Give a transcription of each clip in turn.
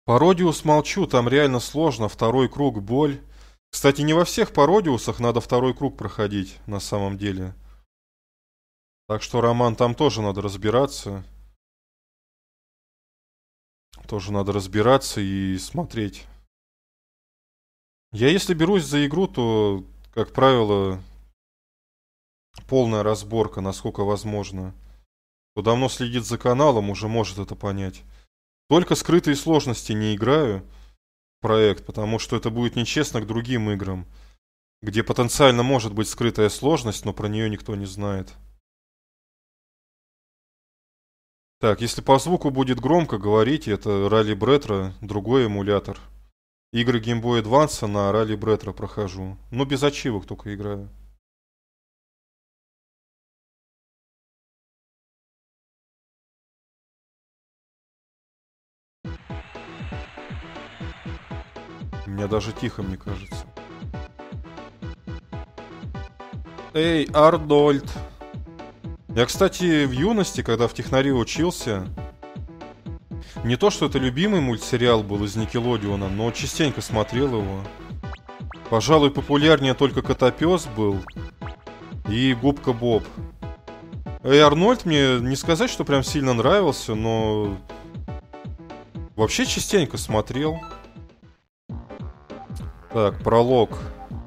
Пародиус молчу, там реально сложно, второй круг боль. Кстати, не во всех пародиусах надо второй круг проходить, на самом деле. Так что, Роман, там тоже надо разбираться. Тоже надо разбираться и смотреть. Я если берусь за игру, то, как правило, полная разборка, насколько возможно. Кто давно следит за каналом, уже может это понять. Только скрытые сложности не играю в проект, потому что это будет нечестно к другим играм, где потенциально может быть скрытая сложность, но про нее никто не знает. Так, если по звуку будет громко, говорите, это Rally Bretro, другой эмулятор. Игры Game Boy Advance на Rally Bretro прохожу. Но без ачивок только играю. У меня даже тихо, мне кажется. Эй, Арнольд! Я, кстати, в юности, когда в технаре учился, не то, что это любимый мультсериал был из Никелодеона, но частенько смотрел его. Пожалуй, популярнее только Котопес был и Губка Боб. Эй, Арнольд мне не сказать, что прям сильно нравился, но вообще частенько смотрел. Так, пролог.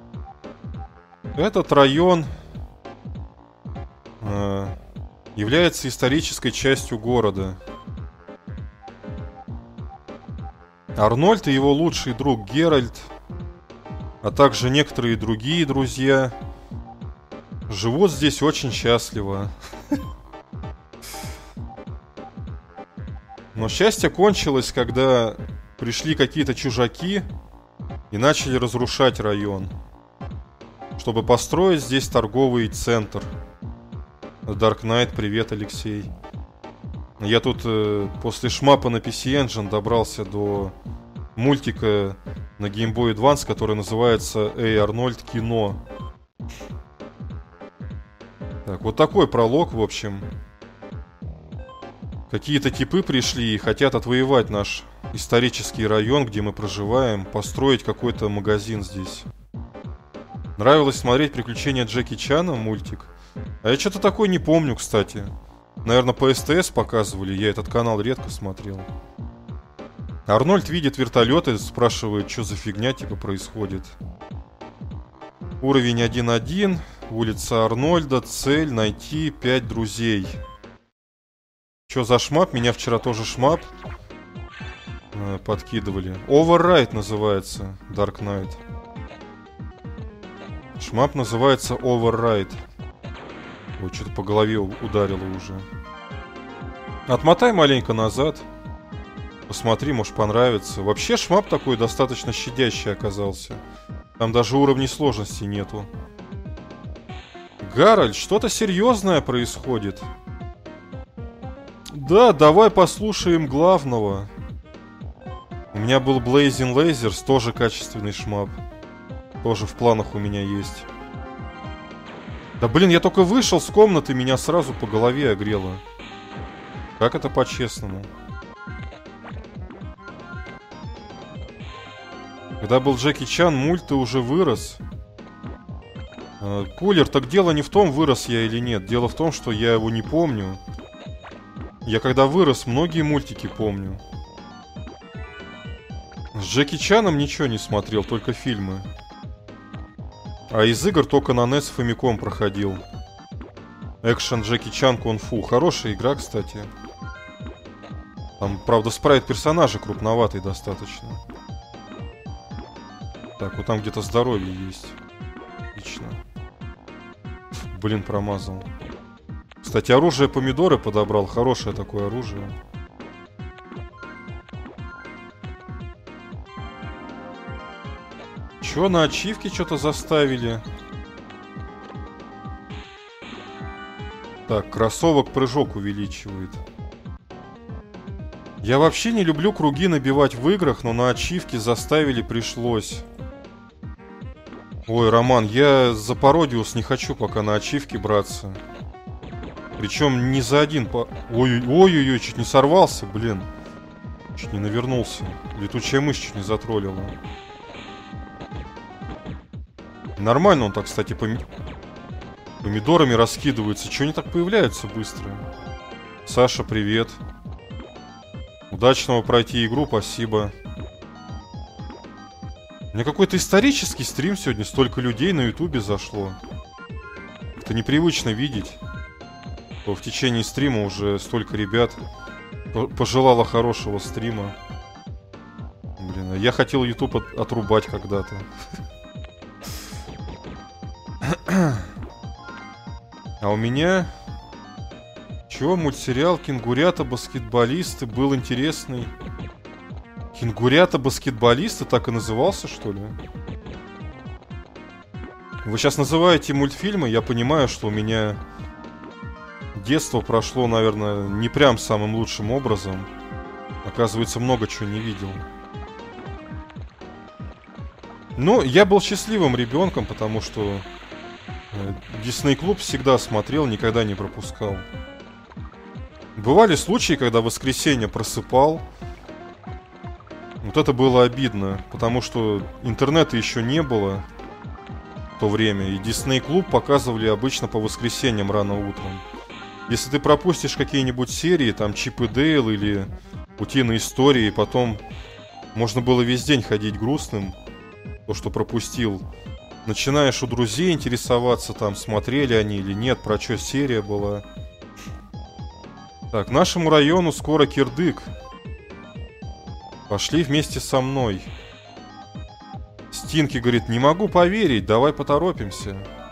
Этот район является исторической частью города. Арнольд и его лучший друг Геральт, а также некоторые другие друзья, живут здесь очень счастливо. Но счастье кончилось, когда пришли какие-то чужаки и начали разрушать район, чтобы построить здесь торговый центр. Dark Knight, привет, Алексей. Я тут после шмапа на PC Engine добрался до мультика на Game Boy Advance, который называется «Эй, Арнольд, кино». Так, вот такой пролог, в общем. Какие-то типы пришли и хотят отвоевать наш исторический район, где мы проживаем, построить какой-то магазин здесь. Нравилось смотреть «Приключения Джеки Чана», мультик. А я что-то такое не помню, кстати. Наверное, по СТС показывали, я этот канал редко смотрел. Арнольд видит вертолеты, спрашивает, что за фигня типа происходит. Уровень 1.1, улица Арнольда, цель найти 5 друзей. Что за шмап? Меня вчера тоже шмап подкидывали. Override называется, Dark Knight. Шмап называется Override. Ой, что-то по голове ударило уже. Отмотай маленько назад. Посмотри, может понравится. Вообще шмап такой достаточно щадящий оказался. Там даже уровней сложности нету. Гарольд, что-то серьезное происходит. Да, давай послушаем главного. У меня был Blazing Lasers, тоже качественный шмап. Тоже в планах у меня есть. Да блин, я только вышел с комнаты, меня сразу по голове огрело. Как это по-честному? Когда был Джеки Чан, мульт, ты уже вырос. Кулер, так дело не в том, вырос я или нет. Дело в том, что я его не помню. Я когда вырос, многие мультики помню. С Джеки Чаном ничего не смотрел, только фильмы. А из игр только на NES Famicom проходил. Экшен Джеки Чан Кунг-фу. Хорошая игра, кстати. Там, правда, спрайт персонажа крупноватый достаточно. Так, вот там где-то здоровье есть. Отлично. Блин, промазал. Кстати, оружие помидоры подобрал. Хорошее такое оружие. Чё, на ачивке что-то заставили? Так, кроссовок прыжок увеличивает. Я вообще не люблю круги набивать в играх, но на ачивке заставили, пришлось. Ой, Роман, я за Пародиус не хочу пока на ачивке браться. Причем не за один Ой-ой-ой, чуть не сорвался, блин. Чуть не навернулся. Летучая мышь чуть не затроллила. Нормально он так, кстати, помидорами раскидывается. Чего они так появляются быстро? Саша, привет. Удачного пройти игру, спасибо. У меня какой-то исторический стрим сегодня. Столько людей на ютубе зашло. Это непривычно видеть. В течение стрима уже столько ребят пожелало хорошего стрима. Блин, я хотел YouTube отрубать когда-то. А у меня... Чего? Мультсериал «Кенгурята-баскетболисты» был интересный. «Кенгурята-баскетболисты» так и назывался, что ли? Вы сейчас называете мультфильмы, я понимаю, что у меня... Детство прошло, наверное, не прям самым лучшим образом. Оказывается, много чего не видел. Но я был счастливым ребенком, потому что Disney Club всегда смотрел, никогда не пропускал. Бывали случаи, когда в воскресенье просыпал. Вот это было обидно, потому что интернета еще не было в то время. И Disney Club показывали обычно по воскресеньям рано утром. Если ты пропустишь какие-нибудь серии, там Чип и Дейл или Утиные истории, потом можно было весь день ходить грустным, то, что пропустил. Начинаешь у друзей интересоваться, там, смотрели они или нет, про что серия была. Так, нашему району скоро кирдык. Пошли вместе со мной. Стинки говорит, не могу поверить, давай поторопимся.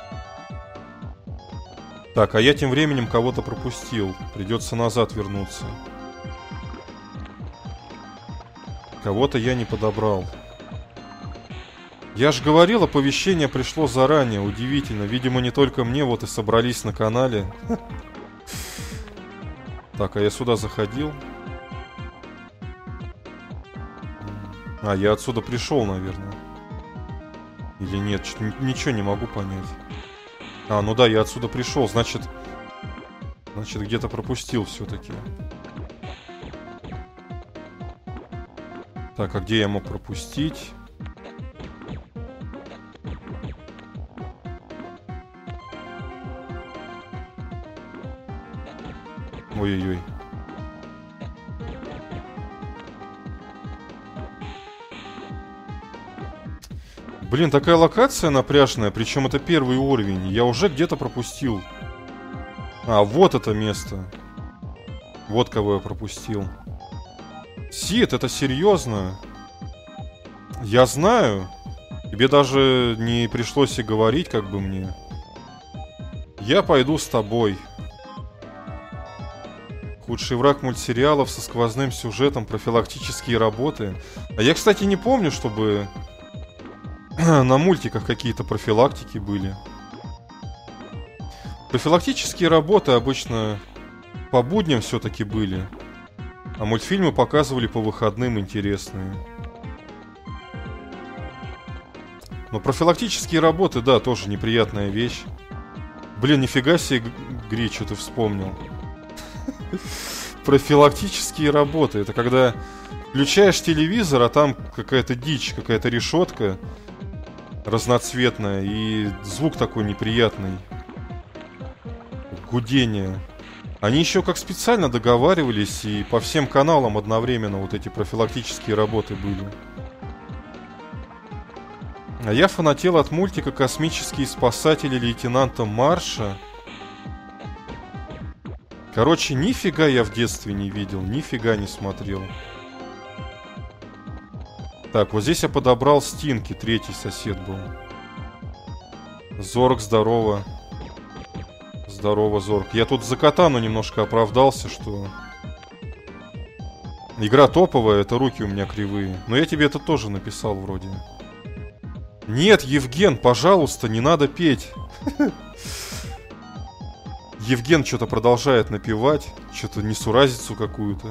Так, а я тем временем кого-то пропустил. Придется назад вернуться. Кого-то я не подобрал. Я ж говорил, оповещение пришло заранее. Удивительно. Видимо, не только мне, вот и собрались на канале. Так, а я сюда заходил. А, я отсюда пришел, наверное. Или нет, ничего не могу понять. А, ну да, я отсюда пришел, значит где-то пропустил все-таки. Так, а где я мог пропустить? Ой-ой-ой. Блин, такая локация напряжная, причем это первый уровень. Я уже где-то пропустил. А, вот это место. Вот кого я пропустил. Сид, это серьезно? Я знаю. Тебе даже не пришлось и говорить, как бы мне. Я пойду с тобой. Худший враг мультсериалов со сквозным сюжетом, профилактические работы. А я, кстати, не помню, чтобы... на мультиках какие-то профилактики были. Профилактические работы обычно по будням все-таки были. А мультфильмы показывали по выходным интересные. Но профилактические работы, да, тоже неприятная вещь. Блин, нифига себе, Гри, что ты вспомнил. Профилактические работы. Это когда включаешь телевизор, а там какая-то дичь, какая-то решетка разноцветная, и звук такой неприятный. Гудение. Они еще как специально договаривались, и по всем каналам одновременно вот эти профилактические работы были. А я фанател от мультика «Космические спасатели лейтенанта Марша». Короче, нифига я в детстве не видел, нифига не смотрел. Так, вот здесь я подобрал Стинки, третий сосед был. Зорг, здорово. Здорово, Зорг. Я тут за Катану немножко оправдался, что... Игра топовая, это руки у меня кривые. Но я тебе это тоже написал вроде. Нет, Евген, пожалуйста, не надо петь. Евген что-то продолжает напевать. Что-то несуразицу какую-то.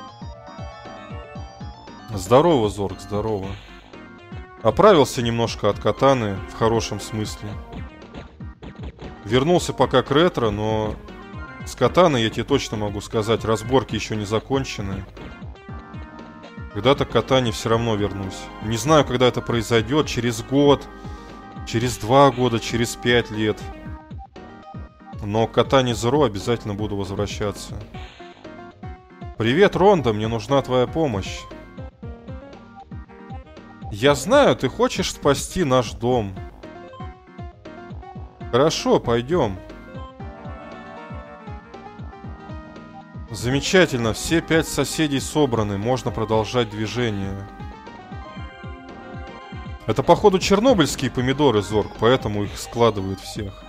Здорово, Зорг, здорово. Оправился немножко от Катаны, в хорошем смысле. Вернулся пока к ретро, но с Катаной, я тебе точно могу сказать, разборки еще не закончены. Когда-то к Катане все равно вернусь. Не знаю, когда это произойдет. Через год, через 2 года, через 5 лет. Но к Катане Зеро обязательно буду возвращаться. Привет, Ронда, мне нужна твоя помощь. Я знаю, ты хочешь спасти наш дом. Хорошо, пойдем. Замечательно, все 5 соседей собраны, можно продолжать движение. Это, походу, чернобыльские помидоры, Зорг, поэтому их складывают всех.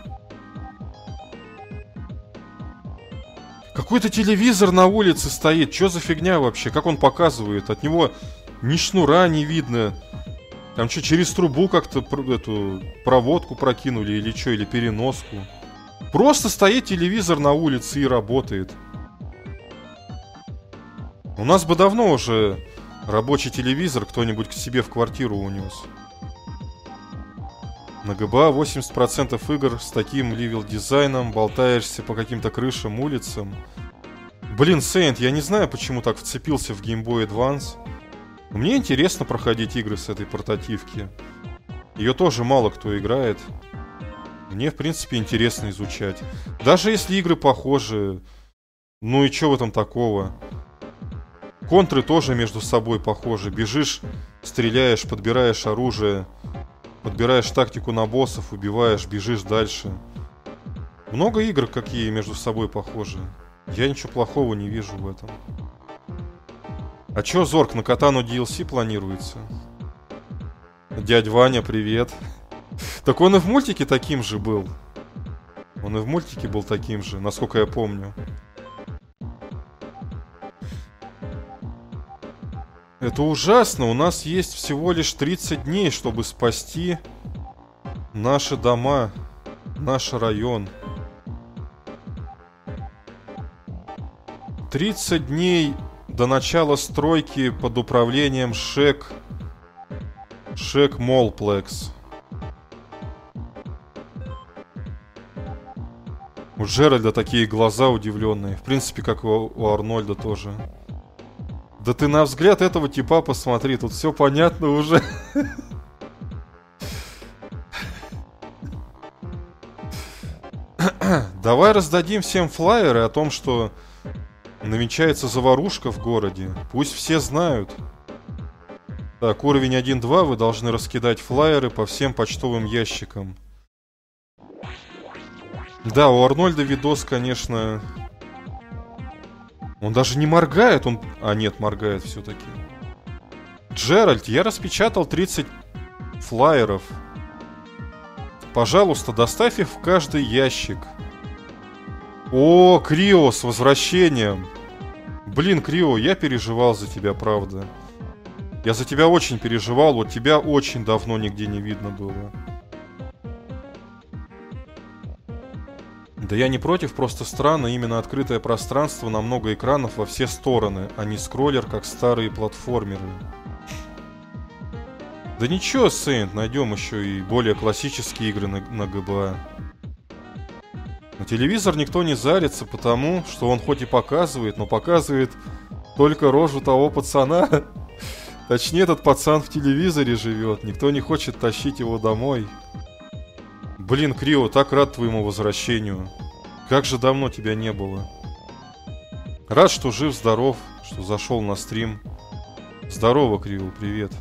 Какой-то телевизор на улице стоит, что за фигня вообще, как он показывает? От него ни шнура не видно. Там что, через трубу как-то эту проводку прокинули или что, или переноску? Просто стоит телевизор на улице и работает. У нас бы давно уже рабочий телевизор кто-нибудь к себе в квартиру унес. На ГБА 80% игр с таким ливел-дизайном, болтаешься по каким-то крышам, улицам. Блин, Сейнт, я не знаю, почему так вцепился в Game Boy Advance. Мне интересно проходить игры с этой портативки. Ее тоже мало кто играет. Мне, в принципе, интересно изучать. Даже если игры похожи. Ну и что в этом такого? Контры тоже между собой похожи. Бежишь, стреляешь, подбираешь оружие, подбираешь тактику на боссов, убиваешь, бежишь дальше. Много игр, какие между собой похожи. Я ничего плохого не вижу в этом. А чё, Зорг, на Катану DLC планируется? Дядь Ваня, привет. Так он и в мультике таким же был. Он и в мультике был таким же, насколько я помню. Это ужасно. У нас есть всего лишь 30 дней, чтобы спасти наши дома, наш район. 30 дней до начала стройки под управлением ШЭК Молплекс. У Джеральда такие глаза удивленные. В принципе, как у Арнольда тоже. Да ты на взгляд этого типа посмотри, тут все понятно уже. Давай раздадим всем флаеры о том, что намечается заварушка в городе. Пусть все знают. Так, уровень 1-2, вы должны раскидать флаеры по всем почтовым ящикам. Да, у Арнольда видос, конечно... Он даже не моргает, он... А, нет, моргает все-таки. Джеральд, я распечатал 30 флаеров. Пожалуйста, доставь их в каждый ящик. О, Крио, с возвращением. Блин, Крио, я переживал за тебя, правда. Я за тебя очень переживал, вот тебя очень давно нигде не видно было. Да я не против, просто странно, именно открытое пространство на много экранов во все стороны, а не скроллер, как старые платформеры. Да ничего, Сейнт, найдем еще и более классические игры на ГБА. На телевизор никто не зарится, потому что он хоть и показывает, но показывает только рожу того пацана. Точнее, этот пацан в телевизоре живет, никто не хочет тащить его домой. Блин, Крио, так рад твоему возвращению. Как же давно тебя не было. Рад, что жив-здоров, что зашел на стрим. Здорово, Крио, привет.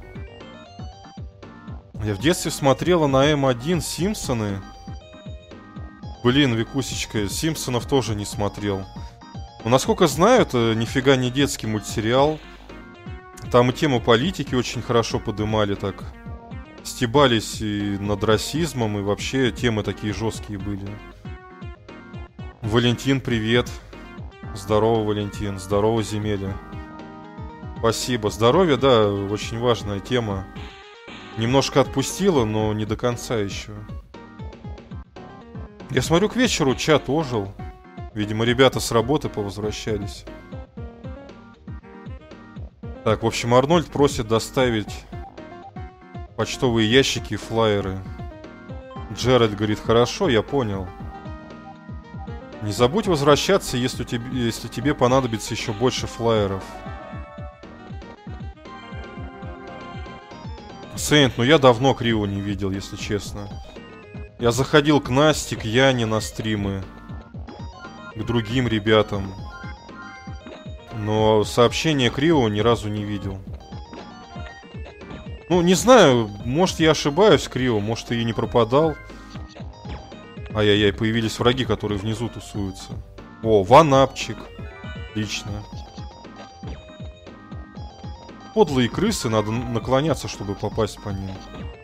Я в детстве смотрела на М1 Симпсоны. Блин, Викусечка, Симпсонов тоже не смотрел. Но, насколько знаю, это нифига не детский мультсериал. Там и тему политики очень хорошо подымали так. Стебались и над расизмом, и вообще темы такие жесткие были. Валентин, привет. Здорово, Валентин. Здорово, Земеля. Спасибо. Здоровье, да, очень важная тема. Немножко отпустила, но не до конца еще. Я смотрю, к вечеру чат ожил. Видимо, ребята с работы повозвращались. Так, в общем, Арнольд просит доставить почтовые ящики и флаеры. Джеральд говорит, хорошо, я понял. Не забудь возвращаться, если тебе понадобится еще больше флаеров. Сейнт, ну я давно Крио не видел, если честно. Я заходил к Насте, к Яне на стримы, к другим ребятам. Но сообщение Крио ни разу не видел. Ну, не знаю, может я ошибаюсь, Крио, может ты и не пропадал. Ай-яй-яй, появились враги, которые внизу тусуются. О, ванапчик. Отлично. Подлые крысы, надо наклоняться, чтобы попасть по ним.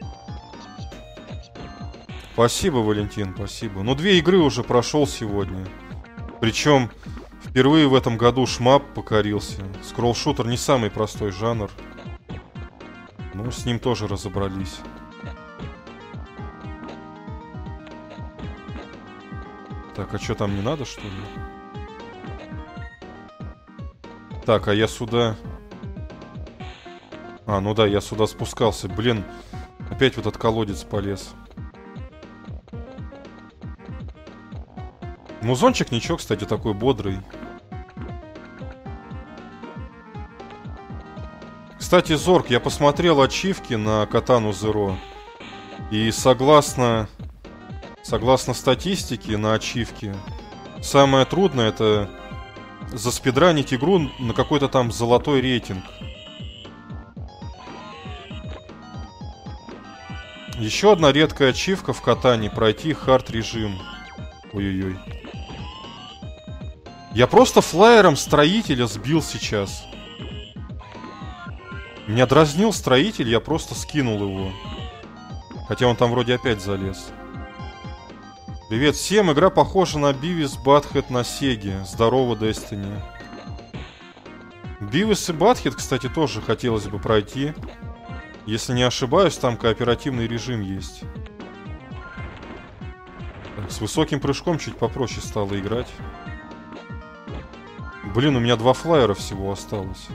Спасибо, Валентин, спасибо. Ну, 2 игры уже прошел сегодня. Причем впервые в этом году шмап покорился. Скролл-шутер не самый простой жанр. Но с ним тоже разобрались. Так, а что там не надо, что ли? Так, а я сюда... А, ну да, я сюда спускался. Блин, опять в этот колодец полез. Музончик ничего, кстати, такой бодрый. Кстати, Зорг, я посмотрел ачивки на Катану Зеро. И согласно статистике на ачивке, самое трудное это заспидранить игру на какой-то там золотой рейтинг. Еще одна редкая ачивка в Катане — пройти хард режим. Ой-ой-ой. Я просто флайером строителя сбил сейчас. Меня дразнил строитель, я просто скинул его. Хотя он там вроде опять залез. Привет всем, игра похожа на Бивис Батхед на Сеге. Здорово, Destiny. Бивис и Батхед, кстати, тоже хотелось бы пройти. Если не ошибаюсь, там кооперативный режим есть. Так, с высоким прыжком чуть попроще стало играть. Блин, у меня 2 флайера всего осталось.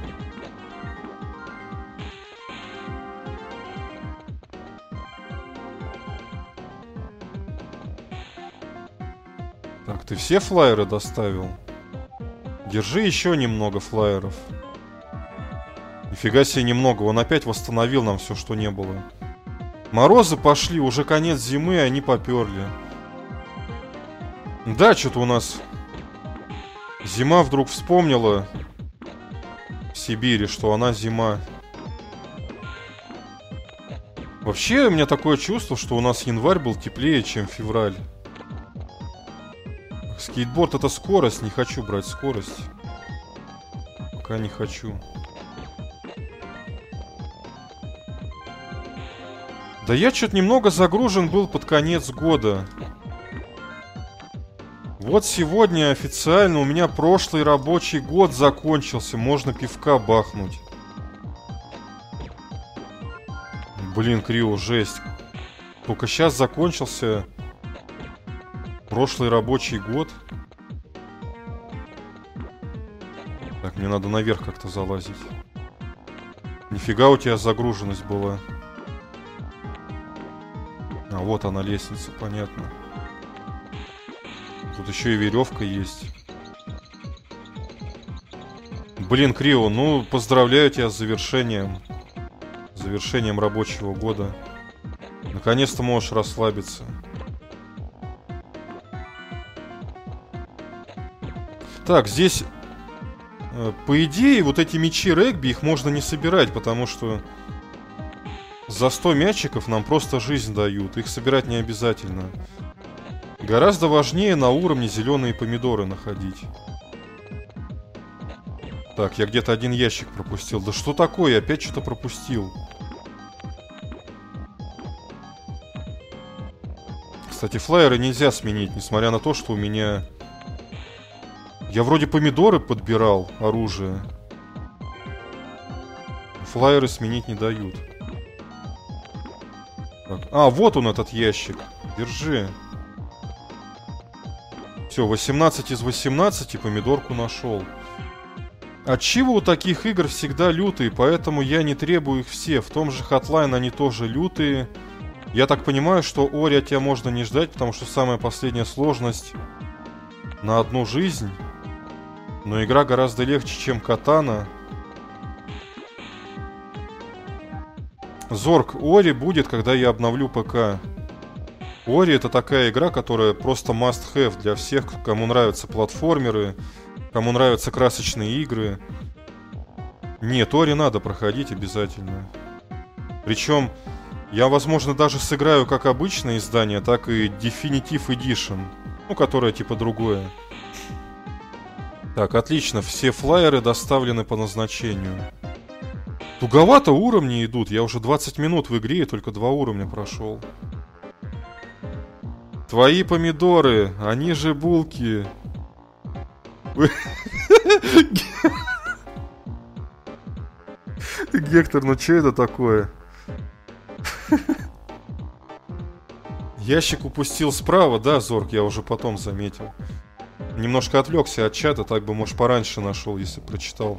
Так, ты все флайеры доставил? Держи еще немного флайеров. Нифига себе немного, он опять восстановил нам все, что не было. Морозы пошли, уже конец зимы, они поперли. Да, что-то у нас зима вдруг вспомнила в Сибири, что она зима. Вообще, у меня такое чувство, что у нас январь был теплее, чем февраль. Скейтборд — это скорость, не хочу брать скорость. Пока не хочу. Да я что-то немного загружен был под конец года. Вот сегодня официально у меня прошлый рабочий год закончился. Можно пивка бахнуть. Блин, Крио, жесть. Только сейчас закончился прошлый рабочий год. Так, мне надо наверх как-то залазить. Нифига у тебя загруженность была. А, вот она, лестница, понятно. Тут еще и веревка есть. Блин, Крио, ну, поздравляю тебя с завершением. Завершением рабочего года. Наконец-то можешь расслабиться. Так, здесь, по идее, вот эти мячи регби, их можно не собирать, потому что за 100 мячиков нам просто жизнь дают. Их собирать не обязательно. Гораздо важнее на уровне зеленые помидоры находить. Так, я где-то один ящик пропустил. Да что такое? Я опять что-то пропустил. Кстати, флайеры нельзя сменить, несмотря на то, что у меня... Я вроде помидоры подбирал, оружие. Флайеры сменить не дают. Так. А, вот он, этот ящик. Держи. Все, 18 из 18 помидорку нашел. Отчего у таких игр всегда лютые, поэтому я не требую их все. В том же Hotline они тоже лютые. Я так понимаю, что Ори от тебя можно не ждать, потому что самая последняя сложность на одну жизнь. Но игра гораздо легче, чем Катана. Зорг, Ори будет, когда я обновлю ПК. Ори это такая игра, которая просто must have для всех, кому нравятся платформеры, кому нравятся красочные игры. Нет, Ори надо проходить обязательно. Причем я, возможно, даже сыграю как обычное издание, так и Definitive Edition. Ну, которое типа другое. Так, отлично, все флайеры доставлены по назначению. Туговато уровни идут. Я уже 20 минут в игре и только 2 уровня прошел. Твои помидоры, они же булки. Гектор, ну что это такое? Ящик упустил справа, да, Зорг, я уже потом заметил. Немножко отвлекся от чата, так бы, может, пораньше нашел, если прочитал.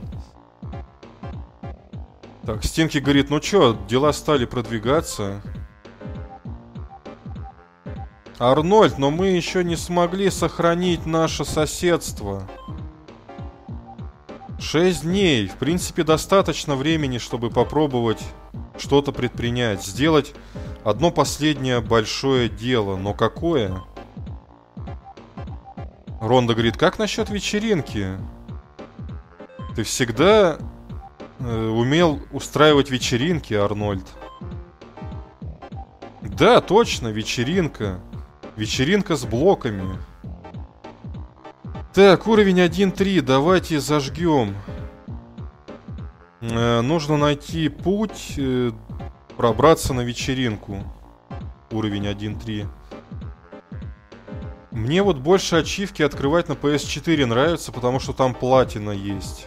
Так, Стинки говорит, ну чё, дела стали продвигаться. Арнольд, но мы еще не смогли сохранить наше соседство. 6 дней. В принципе, достаточно времени, чтобы попробовать что-то предпринять. Сделать одно последнее большое дело. Но какое? Ронда говорит, как насчет вечеринки? Ты всегда умел устраивать вечеринки, Арнольд. Да, точно, вечеринка. Вечеринка с блоками. Так, уровень 1.3, давайте зажгем. Нужно найти путь, пробраться на вечеринку. Уровень 1.3. Мне вот больше ачивки открывать на PS4 нравится, потому что там платина есть.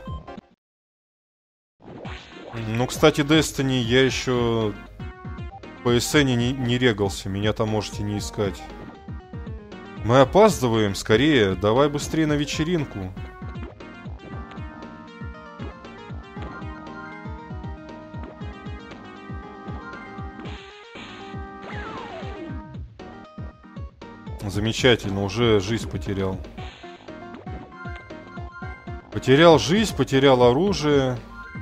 Ну, кстати, Destiny я еще по PSN не регался, меня там можете не искать. Мы опаздываем, скорее, давай быстрее на вечеринку. Замечательно, уже жизнь потерял. Потерял жизнь, потерял оружие.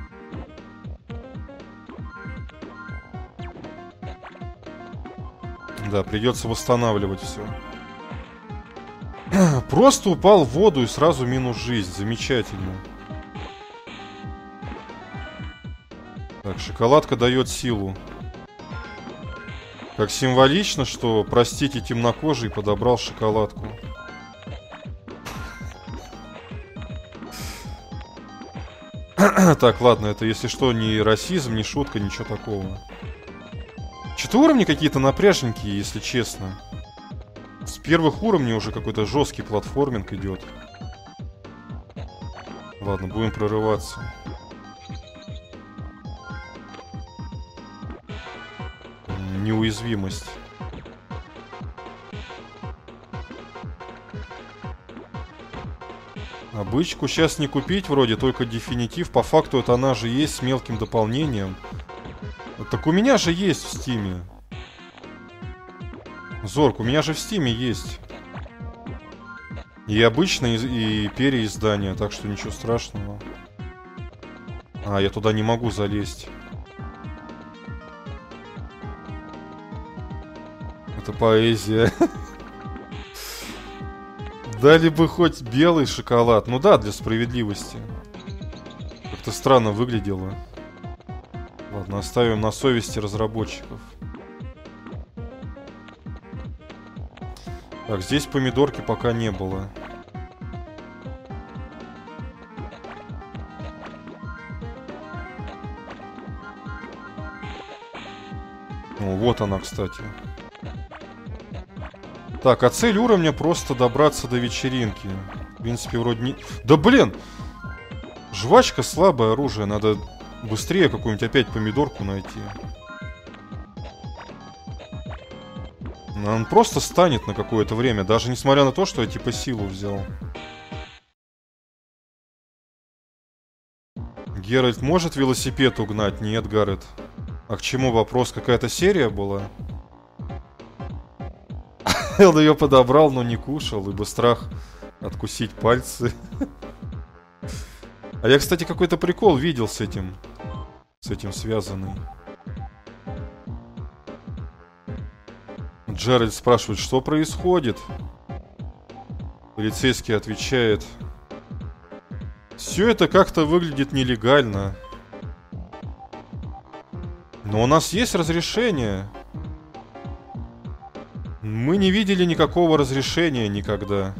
Да, придется восстанавливать все. Просто упал в воду и сразу минус жизнь. Замечательно. Так, шоколадка дает силу. Как символично, что, простите, темнокожий подобрал шоколадку. Так, ладно, это, если что, не расизм, не шутка, ничего такого. Что-то уровни какие-то напряжненькие, если честно. С первых уровней уже какой-то жесткий платформинг идет. Ладно, будем прорываться. Неуязвимость. А бычку сейчас не купить, вроде только Definitive. По факту это она же есть с мелким дополнением. Так у меня же есть в Стиме. Зорг, у меня же в Стиме есть. И обычное, и переиздание, так что ничего страшного. А, я туда не могу залезть. Это поэзия. Дали бы хоть белый шоколад. Ну да, для справедливости. Как-то странно выглядело. Ладно, оставим на совести разработчиков. Так, здесь помидорки пока не было. О, вот она, кстати. Так, а цель уровня просто добраться до вечеринки. В принципе, вроде не... Да блин! Жвачка слабое оружие. Надо быстрее какую-нибудь опять помидорку найти. Он просто станет на какое-то время. Даже несмотря на то, что я типа силу взял. Геральт может велосипед угнать? Нет, Гаррет. А к чему вопрос? Какая-то серия была? Он ее подобрал, но не кушал, ибо страх откусить пальцы. А я, кстати, какой-то прикол видел с этим связанный. Джеральд спрашивает, что происходит. Полицейский отвечает: все это как-то выглядит нелегально. Но у нас есть разрешение. Мы не видели никакого разрешения никогда.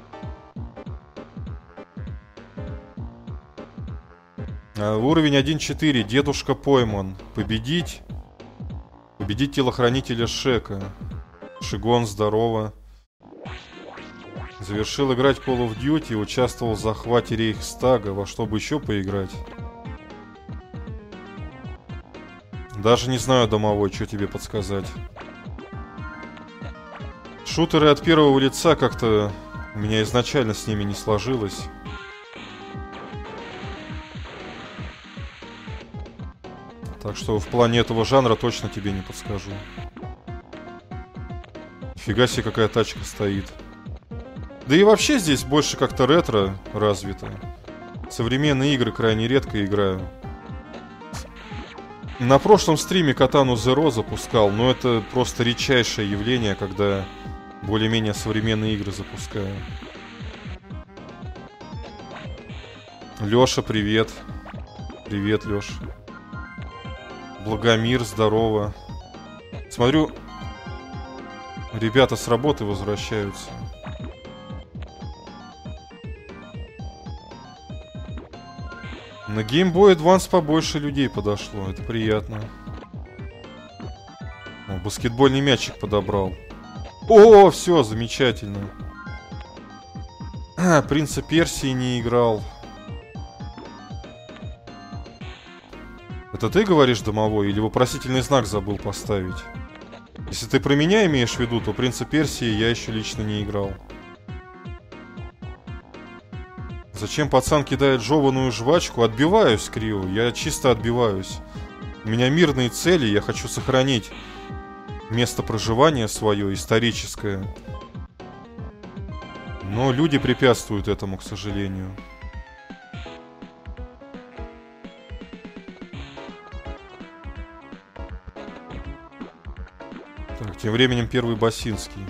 Уровень 1.4. Дедушка пойман. Победить телохранителя Шека. Шигон, здорово. Завершил играть Call of Duty, участвовал в захвате Рейхстага. Во что бы еще поиграть? Даже не знаю, домовой, что тебе подсказать. Шутеры от первого лица как-то у меня изначально с ними не сложилось. Так что в плане этого жанра точно тебе не подскажу. Фига себе, какая тачка стоит. Да и вообще здесь больше как-то ретро развито. Современные игры крайне редко играю. На прошлом стриме Катану Zero запускал, но это просто редчайшее явление, когда более-менее современные игры запускаю. Лёша, привет. Привет, Лёша. Благомир, здорово. Смотрю, ребята с работы возвращаются. На Game Boy Advance побольше людей подошло, это приятно. О, баскетбольный мячик подобрал. О, все, замечательно. Принца Персии не играл. Это ты говоришь, домовой, или вопросительный знак забыл поставить? Если ты про меня имеешь в виду, то Принца Персии я еще лично не играл. Зачем пацан кидает жеваную жвачку? Отбиваюсь, Крио, я чисто отбиваюсь. У меня мирные цели, я хочу сохранить место проживания свое, историческое. Но люди препятствуют этому, к сожалению. Так, тем временем первый Басинский.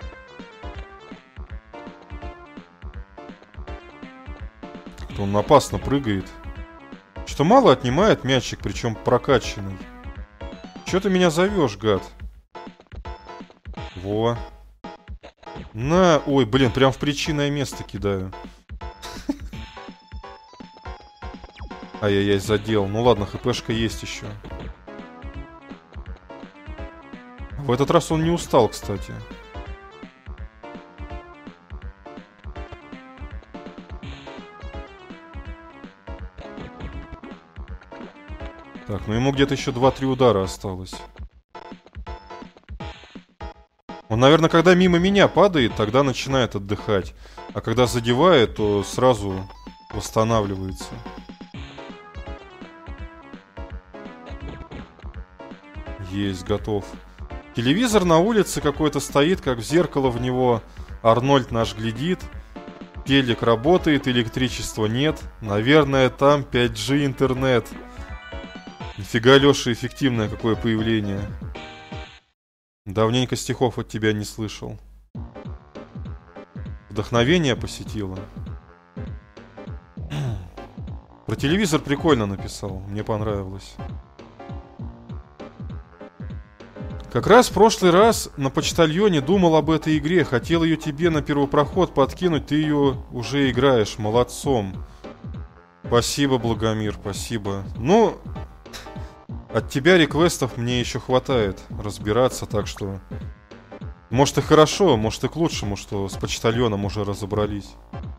Он опасно прыгает. Что мало отнимает мячик, причем прокачанный. Че ты меня зовешь, гад? Во. На. Ой, блин, прям в причинное место кидаю. Ай-яй-яй, задел. Ну ладно, хпшка есть еще. В этот раз он не устал, кстати. Так, ну ему где-то еще 2-3 удара осталось. Он, наверное, когда мимо меня падает, тогда начинает отдыхать. А когда задевает, то сразу восстанавливается. Есть, готов. Телевизор на улице какой-то стоит, как в зеркало в него. Арнольд наш глядит. Телек работает, электричества нет. Наверное, там 5G интернет. Нифига, Леша, эффективное какое появление. Давненько стихов от тебя не слышал. Вдохновение посетило. Про телевизор прикольно написал, мне понравилось. Как раз в прошлый раз на почтальоне думал об этой игре. Хотел ее тебе на первопроход подкинуть, ты ее уже играешь, молодцом. Спасибо, Благомир, спасибо. Ну... От тебя реквестов мне еще хватает разбираться, так что... Может и хорошо, может и к лучшему, что с почтальоном уже разобрались.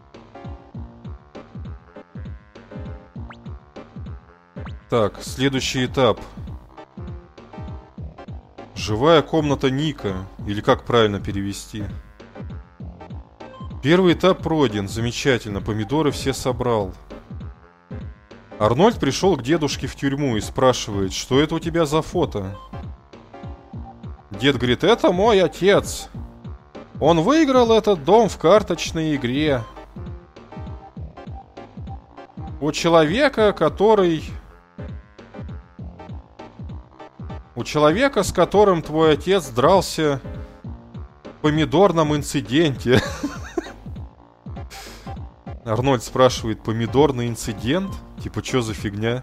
Так, следующий этап. Живая комната Ника, или как правильно перевести? Первый этап пройден, замечательно, помидоры все собрал. Арнольд пришел к дедушке в тюрьму и спрашивает, что это у тебя за фото? Дед говорит, это мой отец. Он выиграл этот дом в карточной игре. У человека, с которым твой отец дрался помидорном инциденте. Арнольд спрашивает, помидорный инцидент? Типа, что за фигня?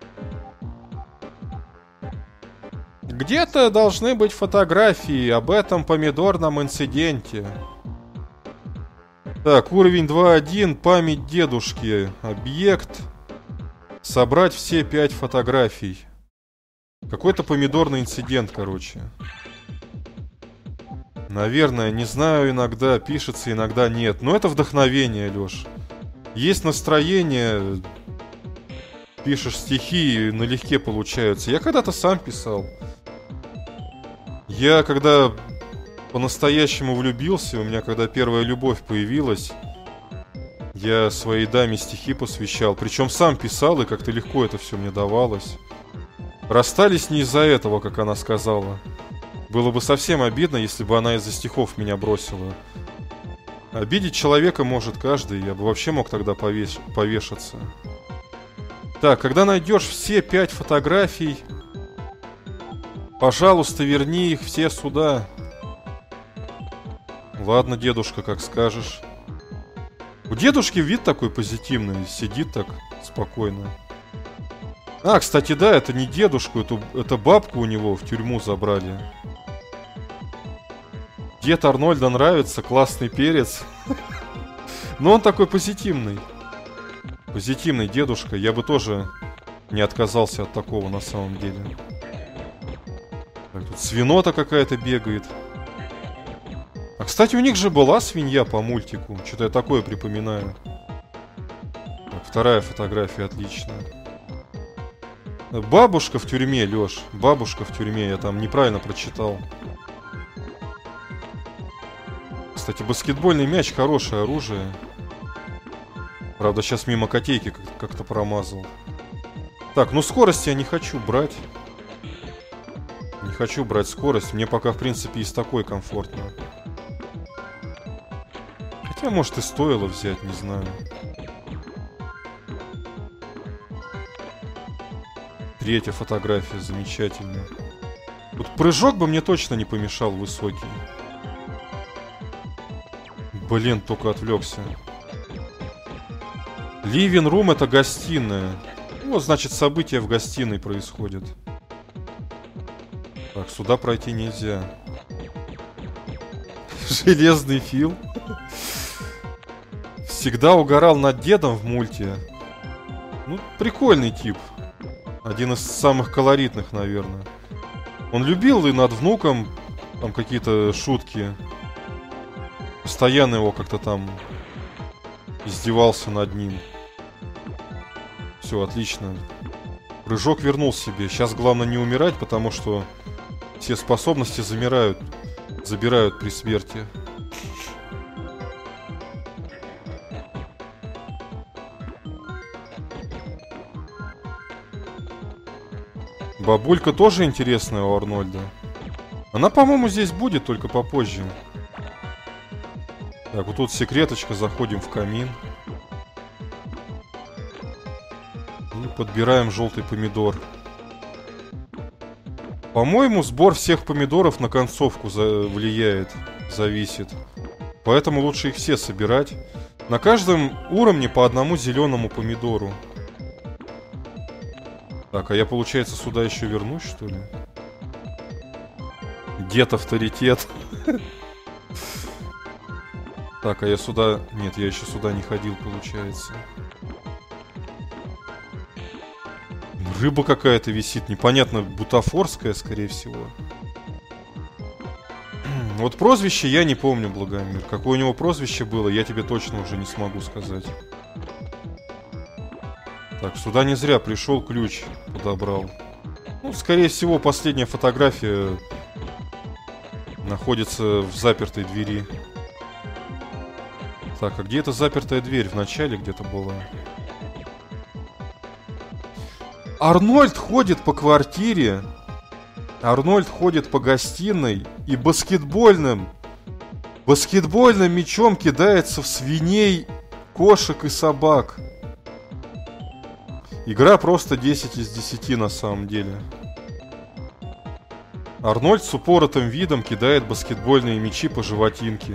Где-то должны быть фотографии об этом помидорном инциденте. Так, уровень 2.1, память дедушки. Объект. Собрать все 5 фотографий. Какой-то помидорный инцидент, короче. Наверное, не знаю, иногда пишется, иногда нет. Но это вдохновение, Лёш. Есть настроение, пишешь стихи, и налегке получаются. Я когда-то сам писал. Я когда по-настоящему влюбился, у меня когда первая любовь появилась, я своей даме стихи посвящал. Причем сам писал, и как-то легко это все мне давалось. Расстались не из-за этого, как она сказала. Было бы совсем обидно, если бы она из-за стихов меня бросила. Обидеть человека может каждый, я бы вообще мог тогда повешаться. Так, когда найдешь все 5 фотографий, пожалуйста, верни их все сюда. Ладно, дедушка, как скажешь. У дедушки вид такой позитивный, сидит так спокойно. А, кстати, да, это не дедушку, это бабку у него в тюрьму забрали. Дед Арнольда нравится, классный перец. Но он такой позитивный. Позитивный дедушка. Я бы тоже не отказался от такого на самом деле. Так, тут свинота какая-то бегает. А, кстати, у них же была свинья по мультику. Что-то я такое припоминаю. Так, вторая фотография отличная. Бабушка в тюрьме, Лёш. Бабушка в тюрьме, я там неправильно прочитал. Кстати, баскетбольный мяч хорошее оружие. Правда, сейчас мимо котейки как-то промазал. Так, ну скорость я не хочу брать. Не хочу брать скорость. Мне пока, в принципе, и с такой комфортно. Хотя, может, и стоило взять, не знаю. Третья фотография замечательная. Вот прыжок бы мне точно не помешал высокий. Блин, только отвлекся. Living room — это гостиная. Вот, значит, события в гостиной происходят. Так, сюда пройти нельзя. Железный Фил. Всегда угорал над дедом в мульте. Ну, прикольный тип. Один из самых колоритных, наверное. Он любил и над внуком там какие-то шутки. Постоянно его как-то там издевался над ним. Все, отлично. Прыжок вернул себе. Сейчас главное не умирать, потому что все способности забирают при смерти. Бабулька тоже интересная у Арнольда. Она, по-моему, здесь будет, только попозже. Так, вот тут секреточка, заходим в камин. И подбираем желтый помидор. По-моему, сбор всех помидоров на концовку влияет, зависит. Поэтому лучше их все собирать. На каждом уровне по одному зеленому помидору. Так, а я, получается, сюда еще вернусь, что ли? Дед авторитет. Так, а я сюда... Нет, я еще сюда не ходил, получается. Рыба какая-то висит, непонятно, бутафорская, скорее всего. Вот прозвище я не помню, Благомир. Какое у него прозвище было, я тебе точно уже не смогу сказать. Так, сюда не зря пришел, ключ подобрал. Ну, скорее всего, последняя фотография находится в запертой двери. Так, а где эта запертая дверь? В начале где-то была. Арнольд ходит по квартире. Арнольд ходит по гостиной и баскетбольным мячом кидается в свиней, кошек и собак. Игра просто 10 из 10 на самом деле. Арнольд с упоротым видом кидает баскетбольные мячи по животинке.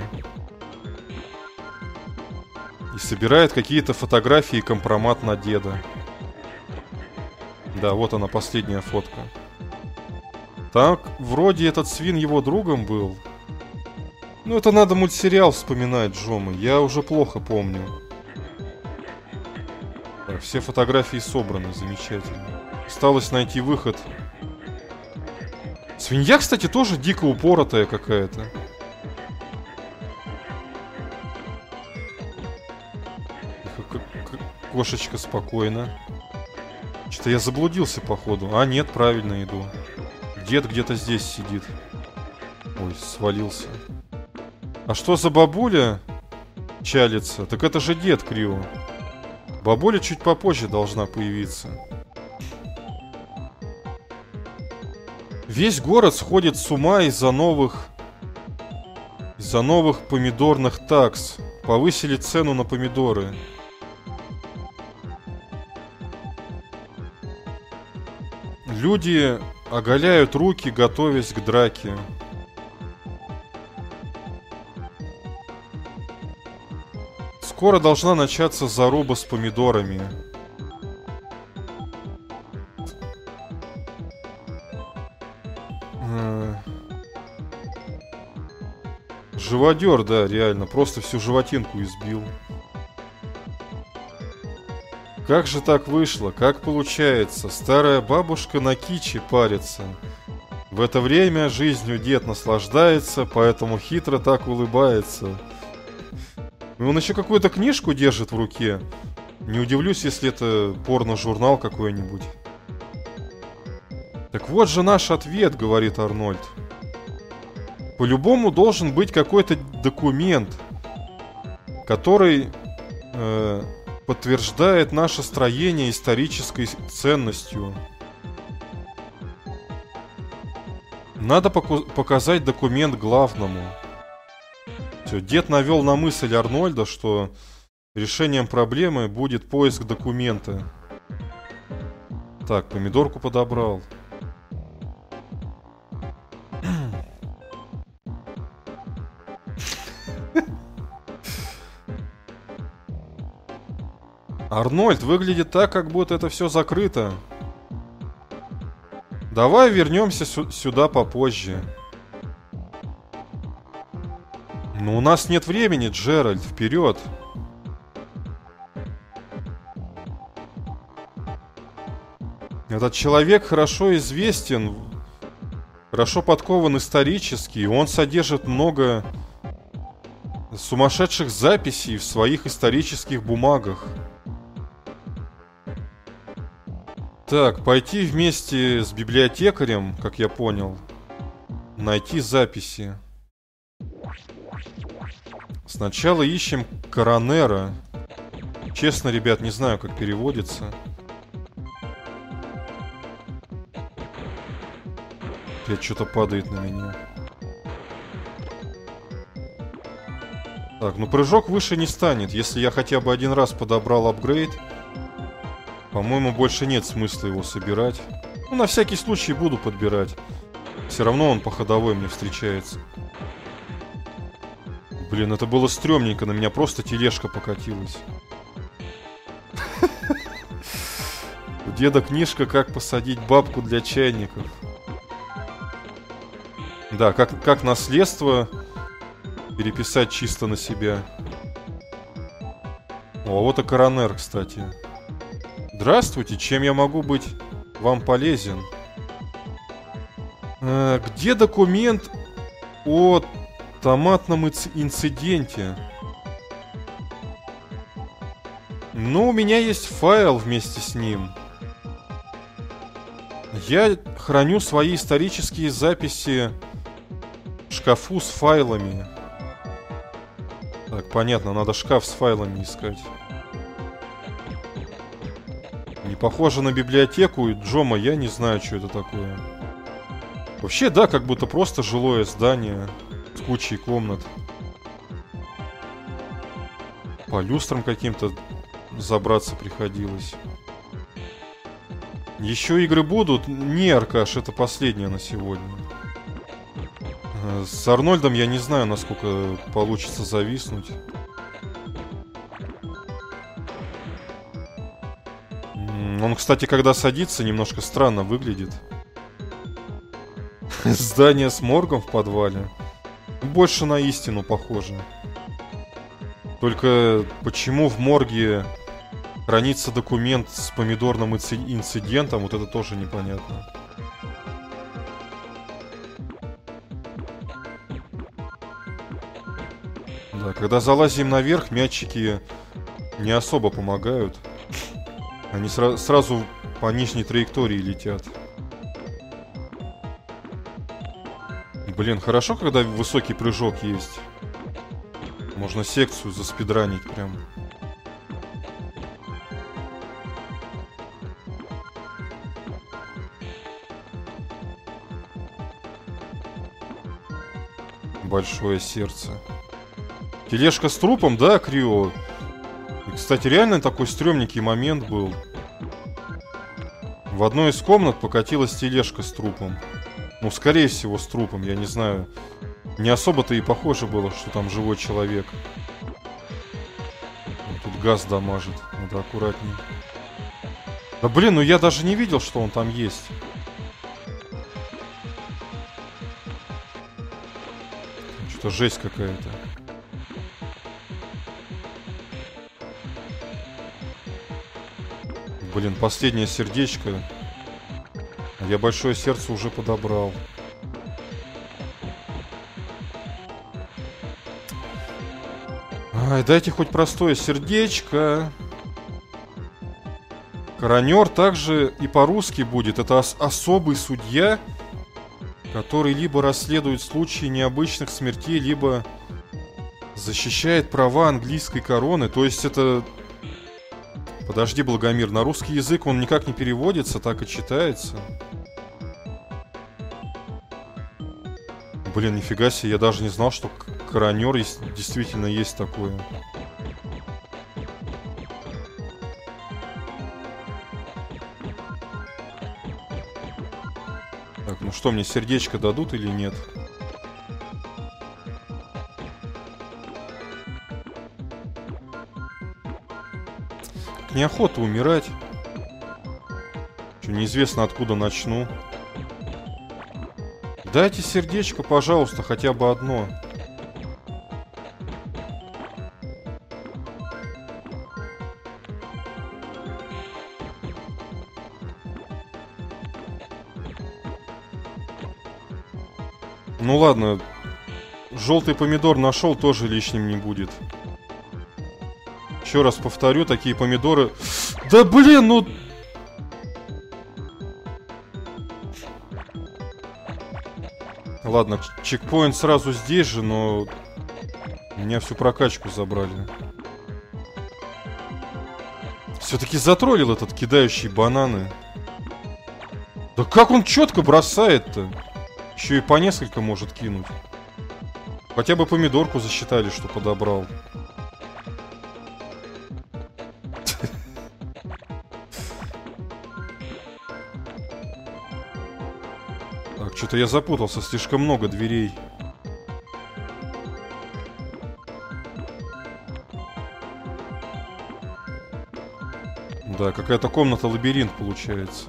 И собирает какие-то фотографии и компромат на деда. Да, вот она, последняя фотка. Так, вроде этот свин его другом был. Ну, это надо мультсериал вспоминать, Джома. Я уже плохо помню. Так, все фотографии собраны, замечательно. Осталось найти выход. Свинья, кстати, тоже дико упоротая какая-то. Кошечка спокойно. Что-то я заблудился, походу. А, нет, правильно иду. Дед где-то здесь сидит. Ой, свалился. А что за бабуля чалится? Так это же дед Крио. Бабуля чуть попозже должна появиться. Весь город сходит с ума из-за новых помидорных такс. Повысили цену на помидоры. Люди оголяют руки, готовясь к драке. Скоро должна начаться заруба с помидорами. Живодер, да, реально. Просто всю животинку избил. Как же так вышло? Как получается? Старая бабушка на киче парится. В это время жизнью дед наслаждается, поэтому хитро так улыбается. И он еще какую-то книжку держит в руке. Не удивлюсь, если это порно-журнал какой-нибудь. Так вот же наш ответ, говорит Арнольд. По-любому должен быть какой-то документ, который подтверждает наше строение исторической ценностью. Надо показать документ главному. Все, дед навел на мысль Арнольда, что решением проблемы будет поиск документа. Так, помидорку подобрал. Арнольд выглядит так, как будто это все закрыто. Давай вернемся сюда попозже. Но у нас нет времени, Джеральд, вперед. Этот человек хорошо известен, хорошо подкован исторически, и он содержит много сумасшедших записей в своих исторических бумагах. Так, пойти вместе с библиотекарем, как я понял, найти записи. Сначала ищем коронера. Честно, ребят, не знаю, как переводится. Опять что-то падает на меня. Так, ну прыжок выше не станет. Если я хотя бы один раз подобрал апгрейд, по-моему, больше нет смысла его собирать. Ну, на всякий случай буду подбирать. Все равно он по ходовой мне встречается. Блин, это было стрёмненько. На меня просто тележка покатилась. У деда книжка «Как посадить бабку для чайников». Да, как наследство переписать чисто на себя. О, вот и коронер, кстати. Здравствуйте, чем я могу быть вам полезен? Где документ о томатном инциденте? Ну, у меня есть файл вместе с ним. Я храню свои исторические записи в шкафу с файлами. Так, понятно, надо шкаф с файлами искать. Не похоже на библиотеку, Джома, я не знаю, что это такое. Вообще, да, как будто просто жилое здание с кучей комнат. По люстрам каким-то забраться приходилось. Еще игры будут? Не, Аркаш, это последнее на сегодня. С Арнольдом я не знаю, насколько получится зависнуть. Он, кстати, когда садится, немножко странно выглядит. Здание с моргом в подвале. Больше на истину похоже. Только почему в морге хранится документ с помидорным инцидентом, вот это тоже непонятно. Да, когда залазим наверх, мячики не особо помогают. Они сразу по нижней траектории летят. Блин, хорошо, когда высокий прыжок есть. Можно секцию заспидранить прям. Большое сердце. Тележка с трупом, да, Крио? И, кстати, реально такой стрёмненький момент был. В одной из комнат покатилась тележка с трупом. Ну, скорее всего, с трупом, я не знаю. Не особо-то и похоже было, что там живой человек. Тут газ дамажит. Надо аккуратней. Да блин, ну я даже не видел, что он там есть. Что-то жесть какая-то. Блин, последнее сердечко. Я большое сердце уже подобрал. Ай, дайте хоть простое сердечко. Коронер также и по-русски будет. Это особый судья, который либо расследует случаи необычных смертей, либо защищает права английской короны. То есть это... Подожди, Благомир, на русский язык он никак не переводится, так и читается. Блин, нифига себе, я даже не знал, что коронер действительно есть такое. Так, ну что, мне сердечко дадут или нет? Неохота умирать. Что, неизвестно, откуда начну. Дайте сердечко, пожалуйста, хотя бы одно. Ну ладно. Желтый помидор нашел, тоже лишним не будет. Еще раз повторю, такие помидоры... Да блин, ну... Ладно, чекпоинт сразу здесь же, но... Меня всю прокачку забрали. Все-таки затроллил этот кидающий бананы. Да как он четко бросает-то? Еще и по несколько может кинуть. Хотя бы помидорку засчитали, что подобрал. Так, что-то я запутался, слишком много дверей. Да, какая-то комната-лабиринт получается.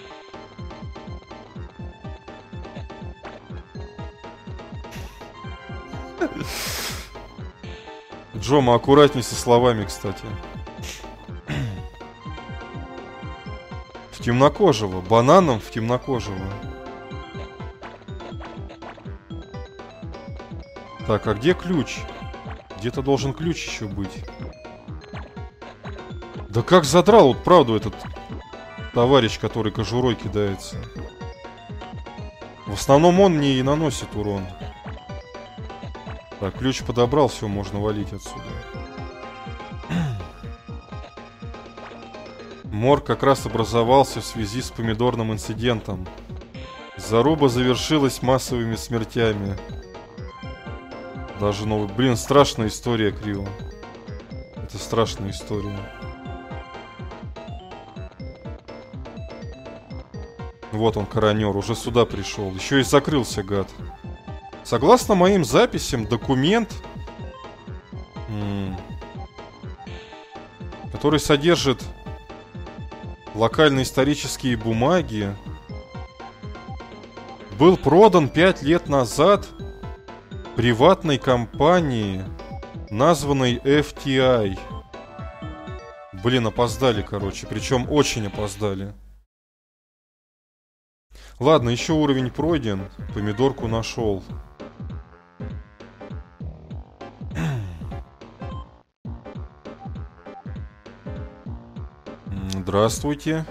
Джома, аккуратней со словами, кстати. В темнокожего. Бананом в темнокожего. Так, а где ключ? Где-то должен ключ еще быть. Да как задрал, вот правда, этот товарищ, который кожурой кидается. В основном он мне и наносит урон. Так, ключ подобрал, все, можно валить отсюда. Морг как раз образовался в связи с помидорным инцидентом. Заруба завершилась массовыми смертями. Даже новый... Блин, страшная история, Крио. Это страшная история. Вот он, коронер, уже сюда пришел. Еще и закрылся, гад. Согласно моим записям, документ, который содержит локальные исторические бумаги, был продан 5 лет назад приватной компании, названной FTI. Блин, опоздали, короче. Причем очень опоздали. Ладно, еще уровень пройден. Помидорку нашел. Здравствуйте.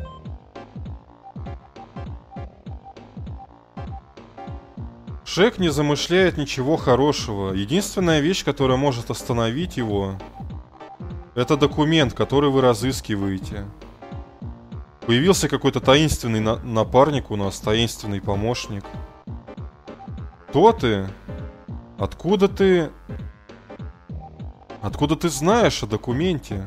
Шек не замышляет ничего хорошего. Единственная вещь, которая может остановить его, это документ, который вы разыскиваете. Появился какой-то таинственный напарник у нас, таинственный помощник. Кто ты? Откуда ты? Откуда ты знаешь о документе?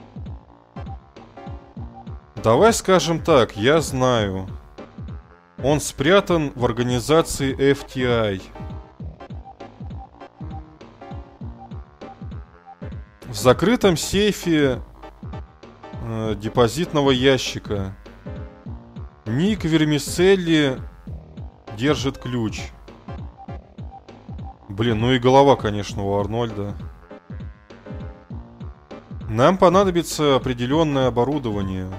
Давай скажем так, я знаю. Он спрятан в организации FTI. В закрытом сейфе депозитного ящика. Ник Вермиселли держит ключ. Блин, ну и голова, конечно, у Арнольда. Нам понадобится определенное оборудование.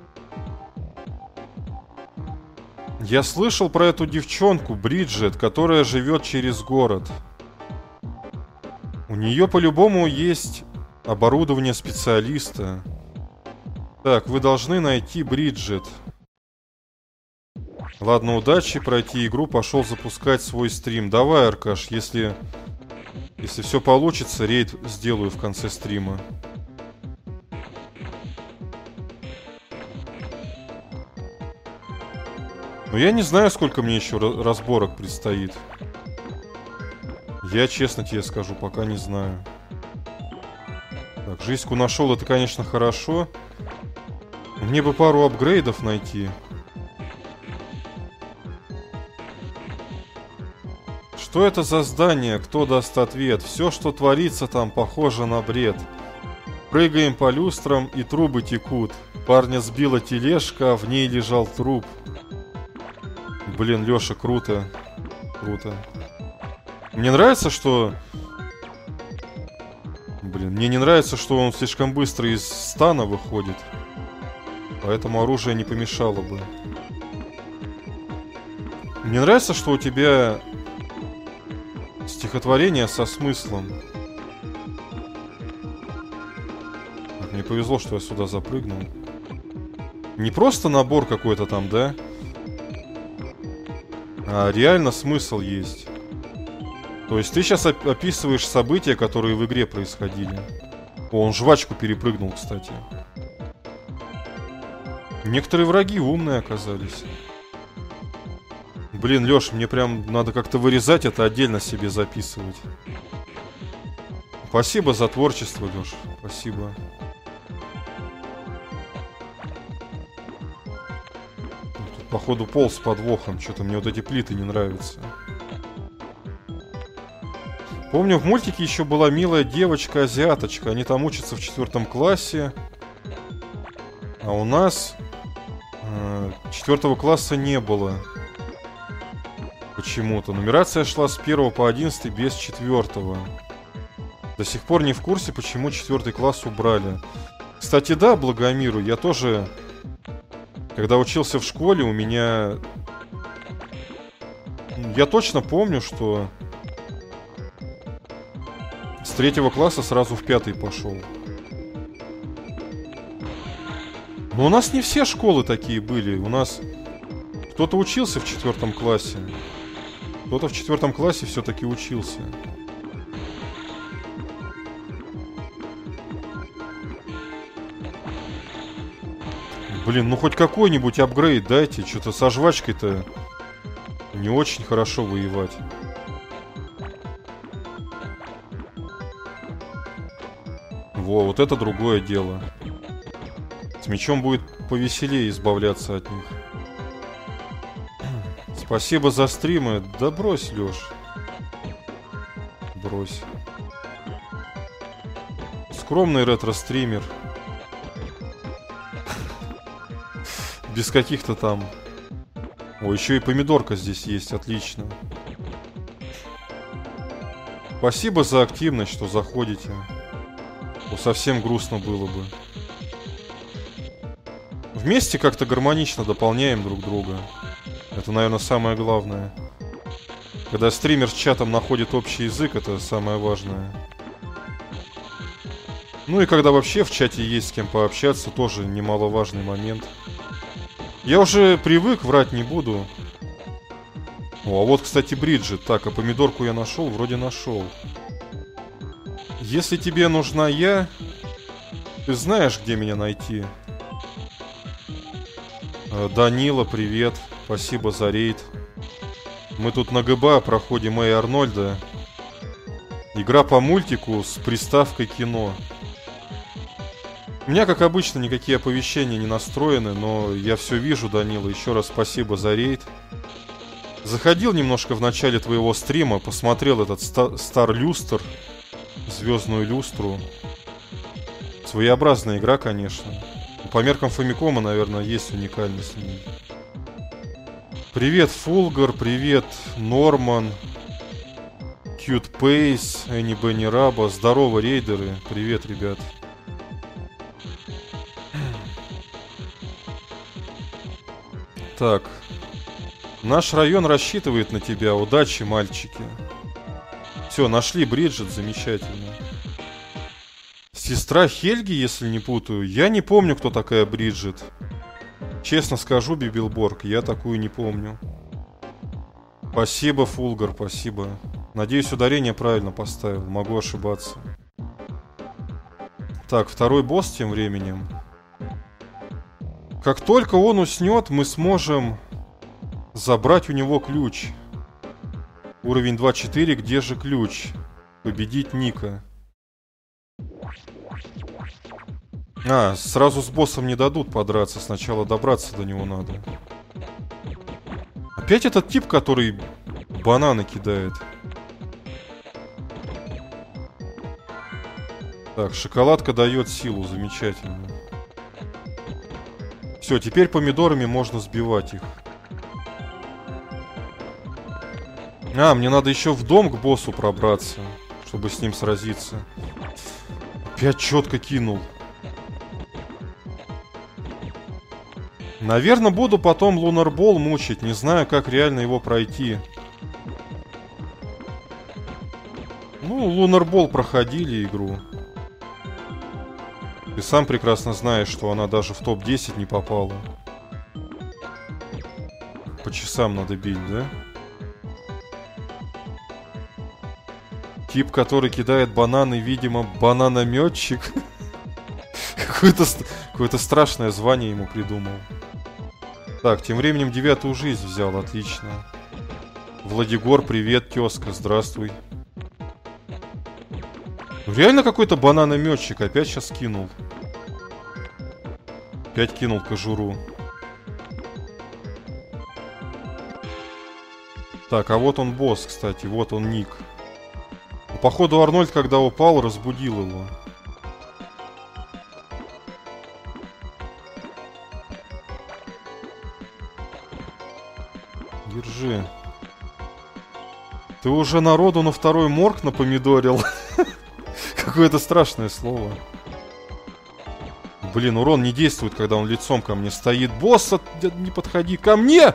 Я слышал про эту девчонку, Бриджит, которая живет через город. У нее по-любому есть оборудование специалиста. Так, вы должны найти Бриджит. Ладно, удачи, пройти игру, пошел запускать свой стрим. Давай, Аркаш, если все получится, рейд сделаю в конце стрима. Но я не знаю, сколько мне еще разборок предстоит. Я честно тебе скажу, пока не знаю. Так, жизньку нашел, это, конечно, хорошо. Мне бы пару апгрейдов найти. Что это за здание? Кто даст ответ? Все, что творится там, похоже на бред. Прыгаем по люстрам, и трубы текут. Парня сбила тележка, а в ней лежал труп. Блин, Лёша, круто. Круто. Мне нравится, что... Блин, мне не нравится, что он слишком быстро из стана выходит. Поэтому оружие не помешало бы. Мне нравится, что у тебя стихотворение со смыслом. Мне повезло, что я сюда запрыгнул. Не просто набор какой-то там, да? А реально смысл есть. То есть ты сейчас описываешь события, которые в игре происходили. О, он жвачку перепрыгнул, кстати. Некоторые враги умные оказались. Блин, Лёш, мне прям надо как-то вырезать это, отдельно себе записывать. Спасибо за творчество, Лёш. Спасибо. Тут, походу, пол с подвохом. Что-то мне вот эти плиты не нравятся. Помню, в мультике еще была милая девочка-азиаточка. Они там учатся в 4 классе. А у нас 4 класса не было. Почему-то. Нумерация шла с 1 по 11 без 4. До сих пор не в курсе, почему 4 класс убрали. Кстати, да, Благомиру, я тоже... Когда учился в школе, у меня... Я точно помню, что... С 3 класса сразу в 5 пошел. Но у нас не все школы такие были. У нас кто-то учился в 4 классе. Кто-то в 4 классе все-таки учился. Блин, ну хоть какой-нибудь апгрейд дайте. Что-то со жвачкой-то не очень хорошо воевать. Во, вот это другое дело. С мечом будет повеселее избавляться от них. Спасибо за стримы. Да брось, Лёш. брось. Скромный ретро-стример. Без каких-то там... О, еще и помидорка здесь есть, отлично. Спасибо за активность, что заходите. Совсем грустно было бы. Вместе как-то гармонично дополняем друг друга. Это, наверное, самое главное. Когда стример с чатом находит общий язык, это самое важное. Ну и когда вообще в чате есть с кем пообщаться, тоже немаловажный момент. Я уже привык, врать не буду. О, а вот, кстати, Бриджит. Так, а помидорку я нашел? Вроде нашел. Если тебе нужна я, ты знаешь, где меня найти. Данила, привет. Спасибо за рейд. Мы тут на ГБА проходим Эй Арнольда. Игра по мультику с приставкой кино. У меня, как обычно, никакие оповещения не настроены, но я все вижу, Данила. Еще раз спасибо за рейд. Заходил немножко в начале твоего стрима, посмотрел этот Star Luster, звездную люстру. Своеобразная игра, конечно. По меркам Фамикома, наверное, есть уникальность в ней. Привет, Фулгар, привет, Норман, Cute Пейс, Энни Бенни Раба. Здорово, рейдеры. Привет, ребят. Так. Наш район рассчитывает на тебя. Удачи, мальчики. Все, нашли Бриджит, замечательно. Сестра Хельги, если не путаю. Я не помню, кто такая Бриджит. Честно скажу, Бибилборг, я такую не помню. Спасибо, Фулгар, спасибо. Надеюсь, ударение правильно поставил. Могу ошибаться. Так, второй босс тем временем. Как только он уснет, мы сможем забрать у него ключ. Уровень 2.4, где же ключ? Победить Ника. А, сразу с боссом не дадут подраться. Сначала добраться до него надо. Опять этот тип, который бананы кидает. Так, шоколадка дает силу. Замечательно. Все, теперь помидорами можно сбивать их. А, мне надо еще в дом к боссу пробраться, чтобы с ним сразиться. Опять четко кинул. Наверное, буду потом Лунарбол мучить. Не знаю, как реально его пройти. Ну, Лунарбол проходили игру. Ты сам прекрасно знаешь, что она даже в топ-10 не попала. По часам надо бить, да? Тип, который кидает бананы, видимо, бананометчик. Какое-то страшное звание ему придумал. Так, тем временем 9-ю жизнь взял, отлично. Владигор, привет, тезка, здравствуй. Реально какой-то бананометчик опять сейчас кинул. Опять кинул кожуру. Так, а вот он босс, кстати, вот он ник. Походу Арнольд, когда упал, разбудил его. Держи. Ты уже народу на второй морг напомидорил. Какое-то страшное слово. Блин, урон не действует, когда он лицом ко мне стоит. Босс, не подходи ко мне!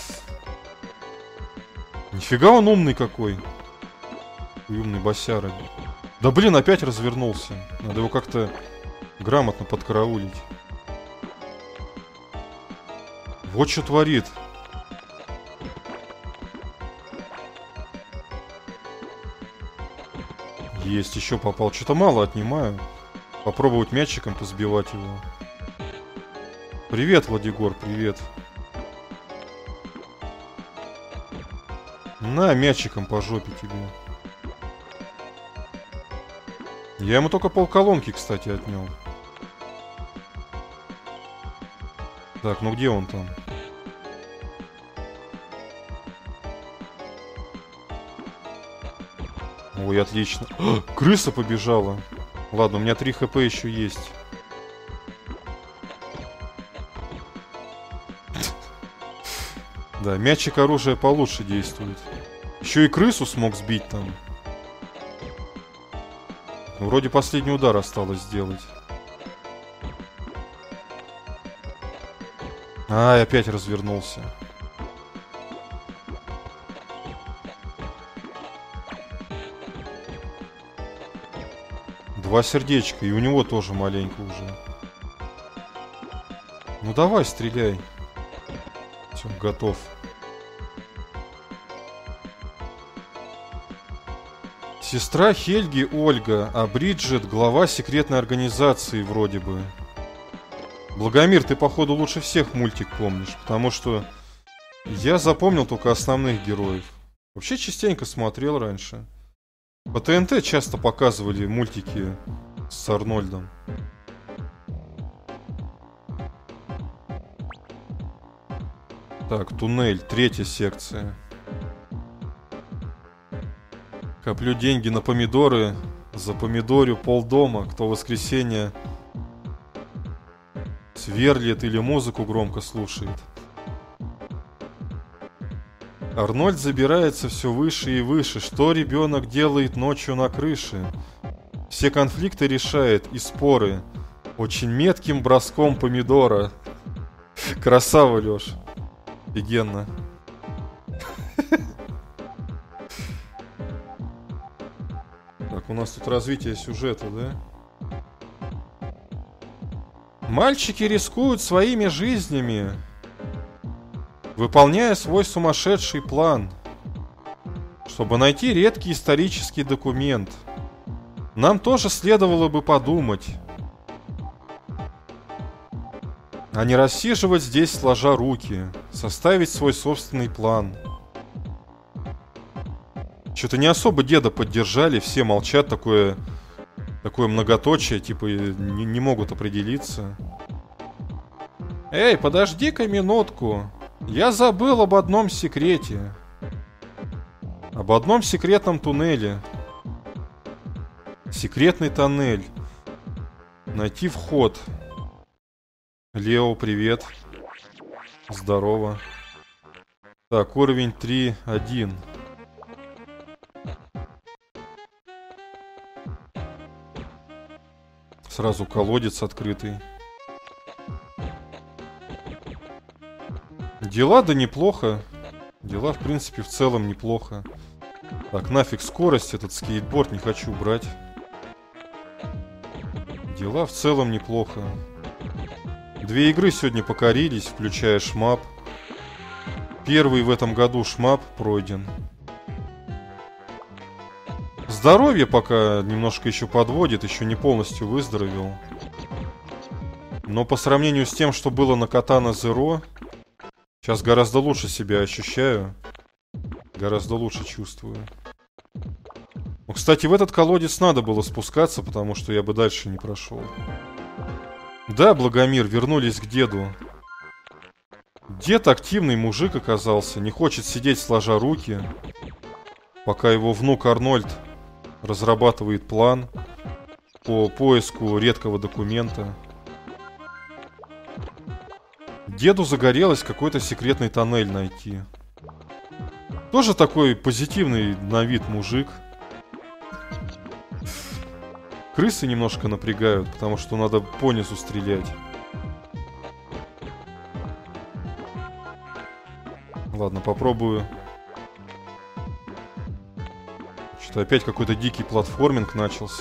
Нифига он умный какой. Умный босяра. Да блин, опять развернулся. Надо его как-то грамотно подкараулить. Вот что творит. Есть, еще попал. Что-то мало отнимаю. Попробовать мячиком позбивать его. Привет, Владигор, привет. На, мячиком по жопе тебе. Я ему только полколонки, кстати, отнял. Так, ну где он там? Ой, отлично. Крыса побежала. Ладно, у меня 3 хп еще есть. Да, мячик оружия получше действует. Еще и крысу смог сбить там. Ну, вроде последний удар осталось сделать. Ай, опять развернулся. Два сердечка, и у него тоже маленько уже. Ну давай, стреляй. Все, готов. Сестра Хельги Ольга, а Бриджит глава секретной организации вроде бы. Благомир, ты походу лучше всех мультик помнишь, потому что я запомнил только основных героев. Вообще частенько смотрел раньше. По ТНТ часто показывали мультики с Арнольдом. Так, туннель, 3-я секция. Коплю деньги на помидоры, за помидорю полдома, кто в воскресенье сверлит или музыку громко слушает. Арнольд забирается все выше и выше. Что ребенок делает ночью на крыше? Все конфликты решает и споры очень метким броском помидора. Красава, Лёш. Офигенно. Так, у нас тут развитие сюжета, да? Мальчики рискуют своими жизнями, выполняя свой сумасшедший план, чтобы найти редкий исторический документ. Нам тоже следовало бы подумать, а не рассиживать здесь сложа руки, составить свой собственный план. Что-то не особо деда поддержали, все молчат, такое многоточие, типа не могут определиться. Эй, подожди-ка минутку. Я забыл об одном секрете. Об одном секретном туннеле. Секретный тоннель. Найти вход. Лео, привет. Здорово. Так, уровень 3.1. Сразу колодец открытый. Дела да неплохо. Дела, в принципе, в целом неплохо. Так, нафиг скорость, этот скейтборд не хочу брать. Дела в целом неплохо. 2 игры сегодня покорились, включая шмап. Первый в этом году шмап пройден. Здоровье пока немножко еще подводит, еще не полностью выздоровел. Но по сравнению с тем, что было на Katana Zero, сейчас гораздо лучше себя ощущаю. Гораздо лучше чувствую. Ну, кстати, в этот колодец надо было спускаться, потому что я бы дальше не прошел. Да, Благомир, вернулись к деду. Дед активный мужик оказался, не хочет сидеть сложа руки, пока его внук Арнольд разрабатывает план по поиску редкого документа. Деду загорелось какой-то секретный тоннель найти. Тоже такой позитивный на вид мужик. Крысы немножко напрягают, потому что надо понизу стрелять. Ладно, попробую. Что-то опять какой-то дикий платформинг начался.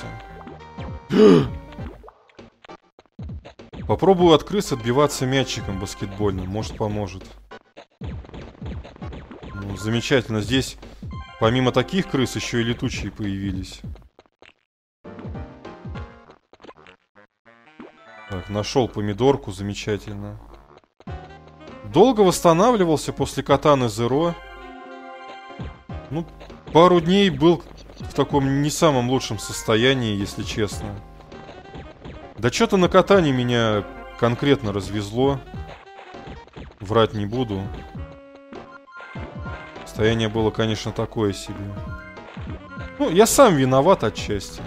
Попробую от крыс отбиваться мячиком баскетбольным. Может, поможет. Ну, замечательно. Здесь помимо таких крыс еще и летучие появились. Так, нашел помидорку. Замечательно. Долго восстанавливался после Katana Zero. Ну, пару дней был в таком не самом лучшем состоянии, если честно. Да что-то на катании меня конкретно развезло. Врать не буду. Состояние было, конечно, такое себе. Ну, я сам виноват отчасти.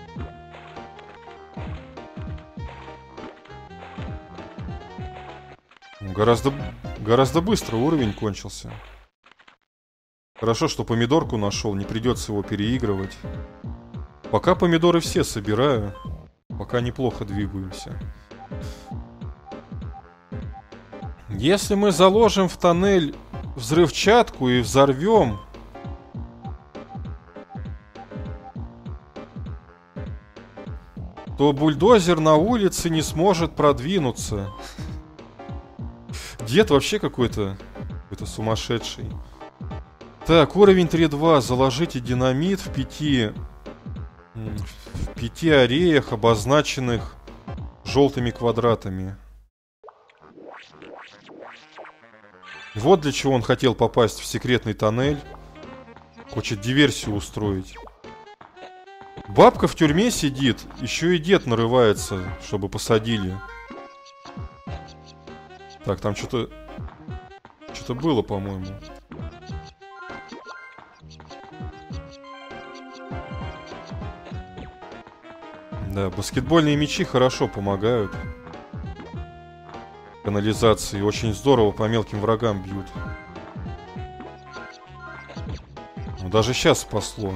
Гораздо быстро уровень кончился. Хорошо, что помидорку нашел, не придется его переигрывать. Пока помидоры все собираю, пока неплохо двигаемся. Если мы заложим в тоннель взрывчатку и взорвем, то бульдозер на улице не сможет продвинуться. Дед вообще какой-то сумасшедший. Так, уровень 3.2. Заложите динамит в 5 ареях, обозначенных желтыми квадратами. Вот для чего он хотел попасть в секретный тоннель. Хочет диверсию устроить. Бабка в тюрьме сидит, еще и дед нарывается, чтобы посадили. Так, там что-то было, по-моему. Да, баскетбольные мячи хорошо помогают. Канализации очень здорово по мелким врагам бьют. Ну, даже сейчас спасло.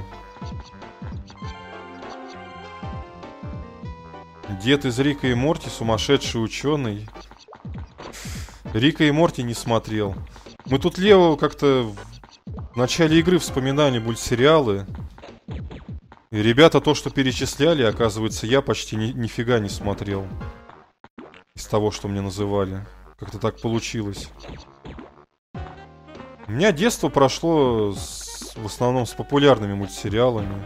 Дед из Рика и Морти, сумасшедший ученый. Рика и Морти не смотрел. Мы тут Лео как-то в начале игры вспоминали мультсериалы. И ребята то, что перечисляли, оказывается, я почти нифига не смотрел. Из того, что мне называли. Как-то так получилось. У меня детство прошло в основном с популярными мультсериалами.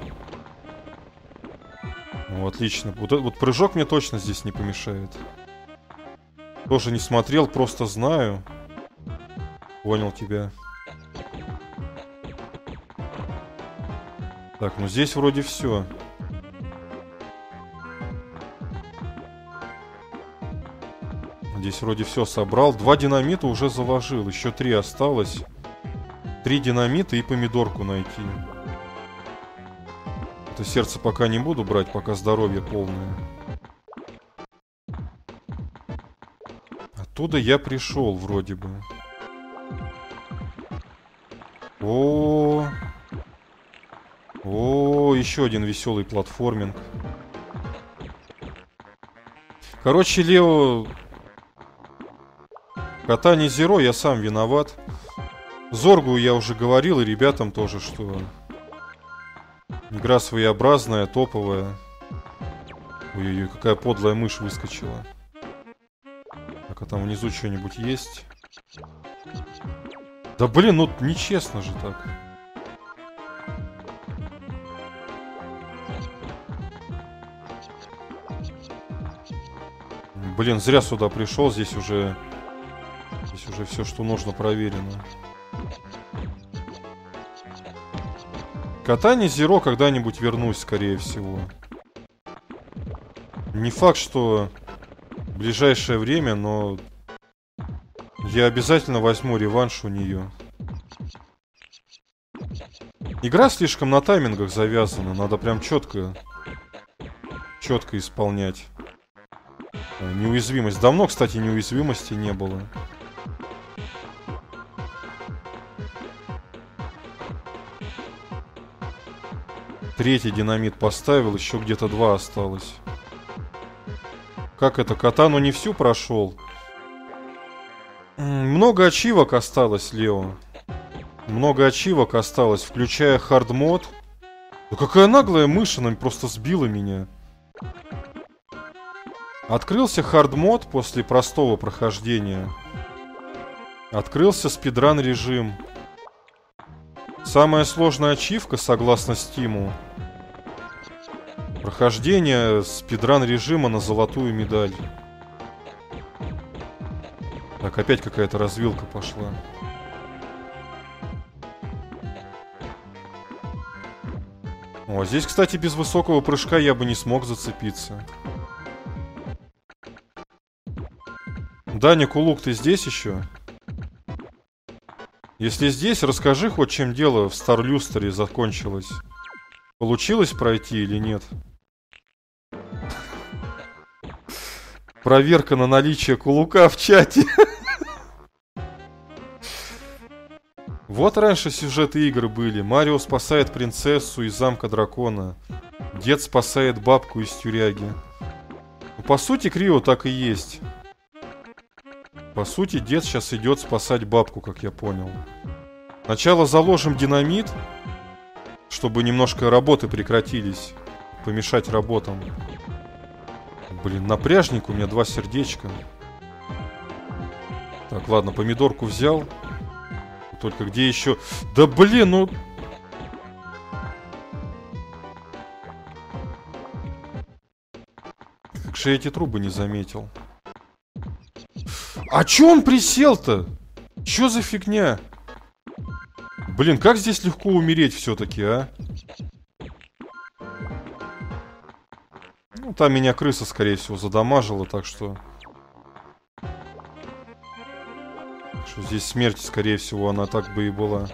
Ну, отлично. Вот прыжок мне точно здесь не помешает. Тоже не смотрел, просто знаю. Понял тебя. Так, ну здесь вроде все. Здесь вроде все собрал. 2 динамита уже заложил. Еще 3 осталось. 3 динамита и помидорку найти. Это сердце пока не буду брать, пока здоровье полное. Оттуда я пришел вроде бы. О, еще один веселый платформинг. Короче, Лео... Катание Зеро, я сам виноват. Зоргу я уже говорил, и ребятам тоже, что... Игра своеобразная, топовая. Ой-ой-ой, какая подлая мышь выскочила. Так, а там внизу что-нибудь есть? Да блин, ну нечестно же так. Блин, зря сюда пришел, здесь уже все, что нужно, проверено. Катание Зеро когда-нибудь вернусь, скорее всего. Не факт, что в ближайшее время, но я обязательно возьму реванш у нее. Игра слишком на таймингах завязана, надо прям четко исполнять. Неуязвимость. Давно, кстати, неуязвимости не было. Третий динамит поставил, еще где-то 2 осталось. Как это? Катану не всю прошел. Много ачивок осталось, Лео. Много ачивок осталось, включая хардмод. Да какая наглая мышь, она просто сбила меня. Открылся хардмод после простого прохождения. Открылся спидран режим. Самая сложная ачивка, согласно Стиму. Прохождение спидран режима на золотую медаль. Так, опять какая-то развилка пошла. О, здесь, кстати, без высокого прыжка я бы не смог зацепиться. Даня Кулук, ты здесь еще? Если здесь, расскажи хоть, чем дело в Старлюстере закончилось. Получилось пройти или нет? Проверка на наличие кулака в чате. Вот раньше сюжеты игр были. Марио спасает принцессу из замка дракона. Дед спасает бабку из тюряги. Ну, по сути, Крио так и есть. По сути, дед сейчас идет спасать бабку, как я понял. Сначала заложим динамит, чтобы немножко работы прекратились. Помешать работам. Блин, напряжник, у меня 2 сердечка. Так, ладно, помидорку взял. Только где еще... Да блин, ну... Как же я эти трубы не заметил. А чё он присел-то? Чё за фигня? Блин, как здесь легко умереть все-таки, а? Ну, там меня крыса, скорее всего, задамажила, так что... Что здесь смерть, скорее всего, она так бы и была.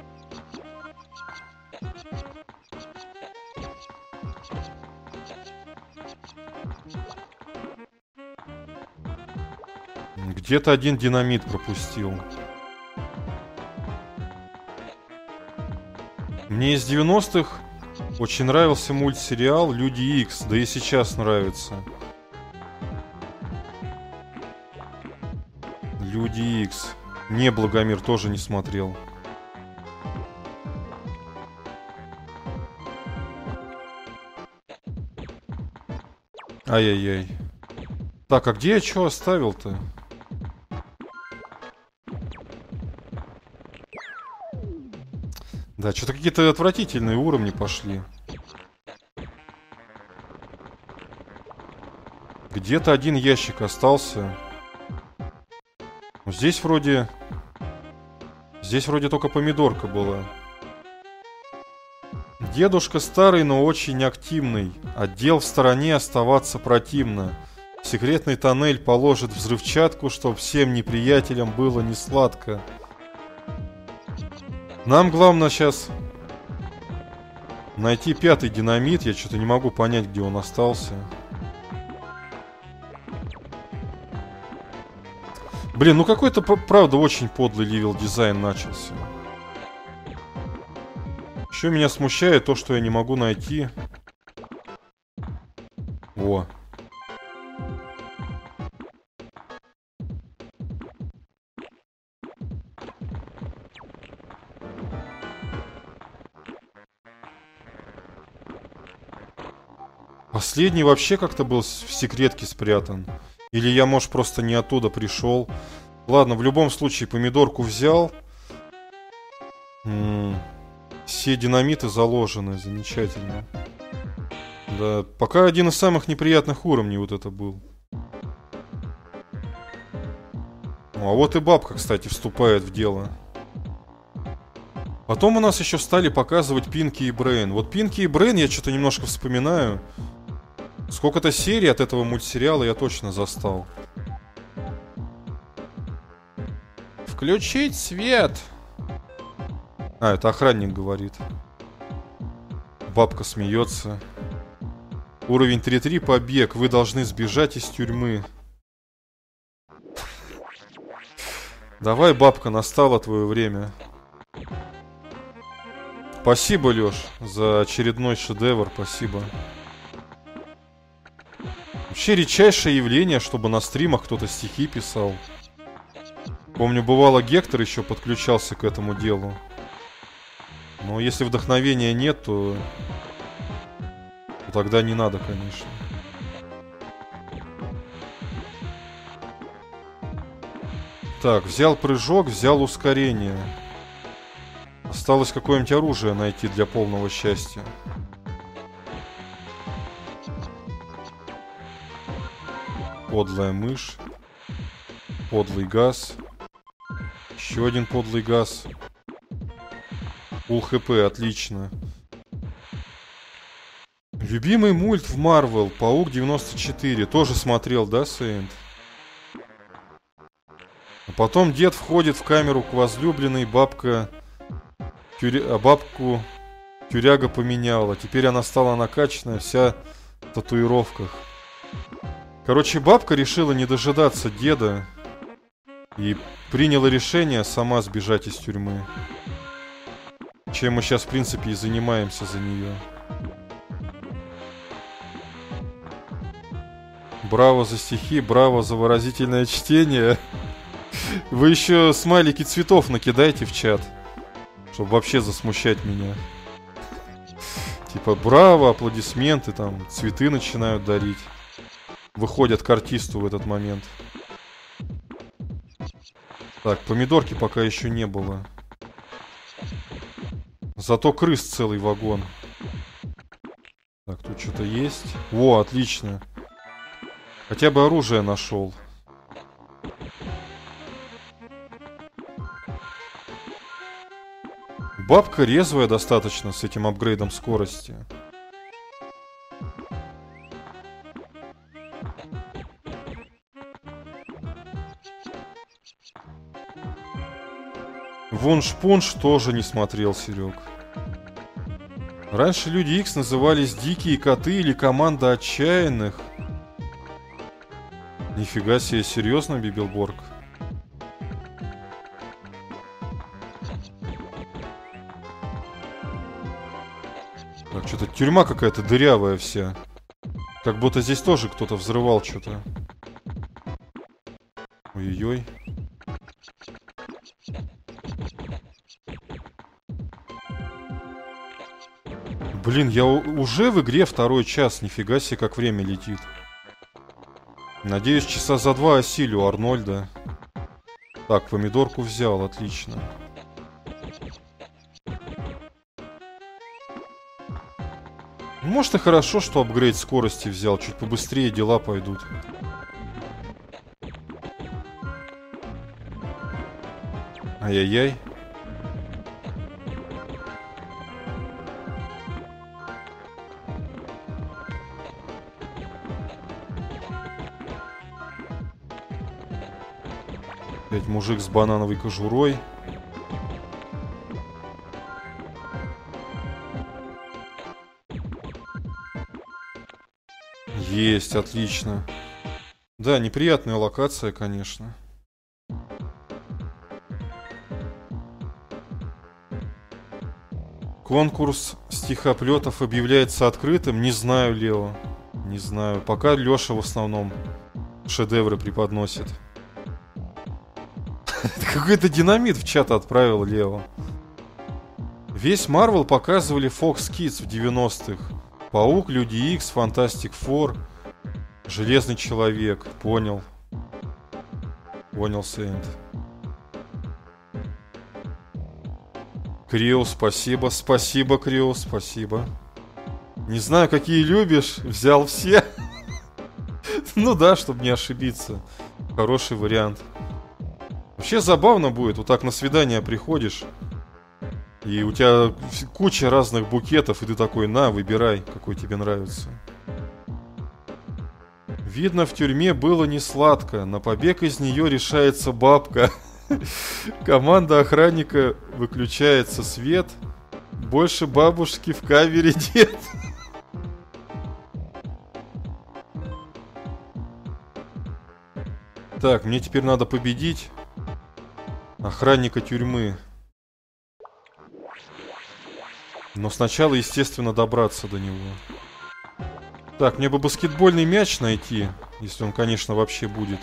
Где-то один динамит пропустил. Мне из 90-х очень нравился мультсериал «Люди Икс», да и сейчас нравится. «Люди Икс». Не, Благомир тоже не смотрел. Ай-яй-яй. Так, а где я что оставил-то? Да, что-то какие-то отвратительные уровни пошли. Где-то один ящик остался. Здесь вроде только помидорка была. Дедушка старый, но очень активный. Отдел в стороне оставаться противно. Секретный тоннель положит взрывчатку, чтоб всем неприятелям было не сладко. Нам главное сейчас найти 5-й динамит. Я что-то не могу понять, где он остался. Блин, ну какой-то, правда, очень подлый левел дизайн начался. Еще меня смущает то, что я не могу найти. Во. Последний вообще как-то был в секретке спрятан. Или я, может, просто не оттуда пришел. Ладно, в любом случае помидорку взял. Все динамиты заложены, замечательно. Да, пока один из самых неприятных уровней вот это был. А вот и бабка, кстати, вступает в дело. Потом у нас еще стали показывать Пинки и Брейн. Вот Пинки и Брейн я что-то немножко вспоминаю. Сколько-то серий от этого мультсериала я точно застал. Включить свет. А, это охранник говорит. Бабка смеется. Уровень 3.3 побег. Вы должны сбежать из тюрьмы. Давай, бабка, настало твое время. Спасибо, Лёш, за очередной шедевр. Спасибо. Вообще редчайшее явление, чтобы на стримах кто-то стихи писал. Помню, бывало, Гектор еще подключался к этому делу. Но если вдохновения нет, то тогда не надо, конечно. Так, взял прыжок, взял ускорение. Осталось какое-нибудь оружие найти для полного счастья. Подлая мышь. Подлый газ. Еще один подлый газ. Фулл хп, отлично. Любимый мульт в Марвел, Паук 94. Тоже смотрел, да, Сейнт? А потом дед входит в камеру к возлюбленной, бабку Тюряга поменяла. Теперь она стала накачанная, вся в татуировках. Короче, бабка решила не дожидаться деда и приняла решение сама сбежать из тюрьмы. Чем мы сейчас, в принципе, и занимаемся за нее. Браво за стихи, браво за выразительное чтение. Вы еще смайлики цветов накидайте в чат, чтобы вообще засмущать меня. Типа, браво, аплодисменты, там, цветы начинают дарить. Выходят к артисту в этот момент. Так, помидорки пока еще не было. Зато крыс целый вагон. Так, тут что-то есть. О, отлично. Хотя бы оружие нашел. Бабка резвая достаточно с этим апгрейдом скорости. Вунш-пунш тоже не смотрел, Серег. Раньше Люди Икс назывались Дикие Коты или Команда Отчаянных. Нифига себе, серьезно, Бибелборг? Так, что-то тюрьма какая-то дырявая вся. Как будто здесь тоже кто-то взрывал что-то. Ой-ой-ой. Блин, я уже в игре второй час. Нифига себе, как время летит. Надеюсь, часа за 2 осилю Арнольда. Так, помидорку взял, отлично. Может и хорошо, что апгрейд скорости взял. Чуть побыстрее дела пойдут. Ай-яй-яй. Опять мужик с банановой кожурой. Есть, отлично. Да, неприятная локация, конечно. Конкурс стихоплетов объявляется открытым. Не знаю, Лео. Не знаю. Пока Леша в основном шедевры преподносит. Какой-то динамит в чат отправил Лео. Весь Марвел показывали Fox Kids в 90-х. Паук, Люди Икс, Фантастик Фор, Железный Человек. Понял. Понял, Сейнт. Крио, спасибо. Спасибо, Крио, спасибо. Не знаю, какие любишь. Взял все. Ну да, чтобы не ошибиться. Хороший вариант. Вообще забавно будет. Вот так на свидание приходишь. И у тебя куча разных букетов. И ты такой, на, выбирай, какой тебе нравится. Видно, в тюрьме было не сладко. На побег из нее решается бабка. Команда охранника выключается свет. Больше бабушки в кавере нет. Так, мне теперь надо победить охранника тюрьмы. Но сначала, естественно, добраться до него. Так, мне бы баскетбольный мяч найти. Если он, конечно, вообще будет.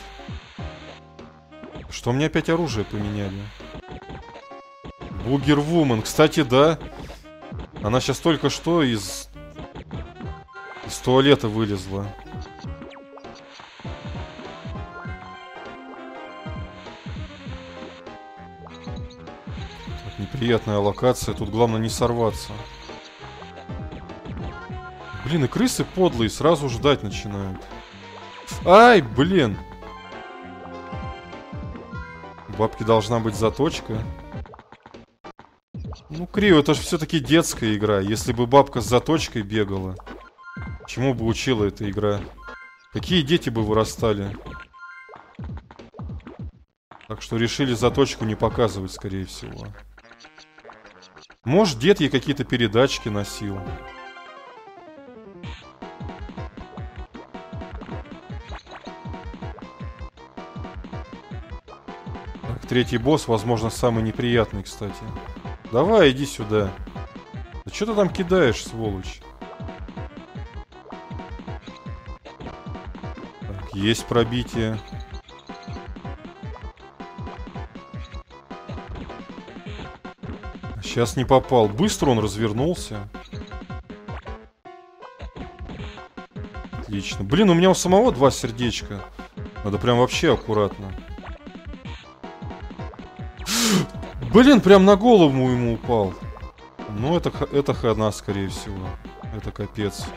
Что мне опять оружие поменяли? Бугервумен. Кстати, да. Она сейчас только что из туалета вылезла. Так, неприятная локация. Тут главное не сорваться. Блин, и крысы подлые сразу ждать начинают. Ай, блин. У бабки должна быть заточка. Ну, Крио, это же все-таки детская игра. Если бы бабка с заточкой бегала, чему бы учила эта игра? Какие дети бы вырастали? Так что решили заточку не показывать, скорее всего. Может, дед ей какие-то передачки носил. Так, третий босс, возможно, самый неприятный, кстати. Давай, иди сюда. Да что ты там кидаешь, сволочь? Так, есть пробитие. Сейчас не попал. Быстро он развернулся. Отлично. Блин, у меня у самого 2 сердечка. Надо прям вообще аккуратно. Блин, прям на голову ему упал. Ну, это хана, скорее всего. Это капец.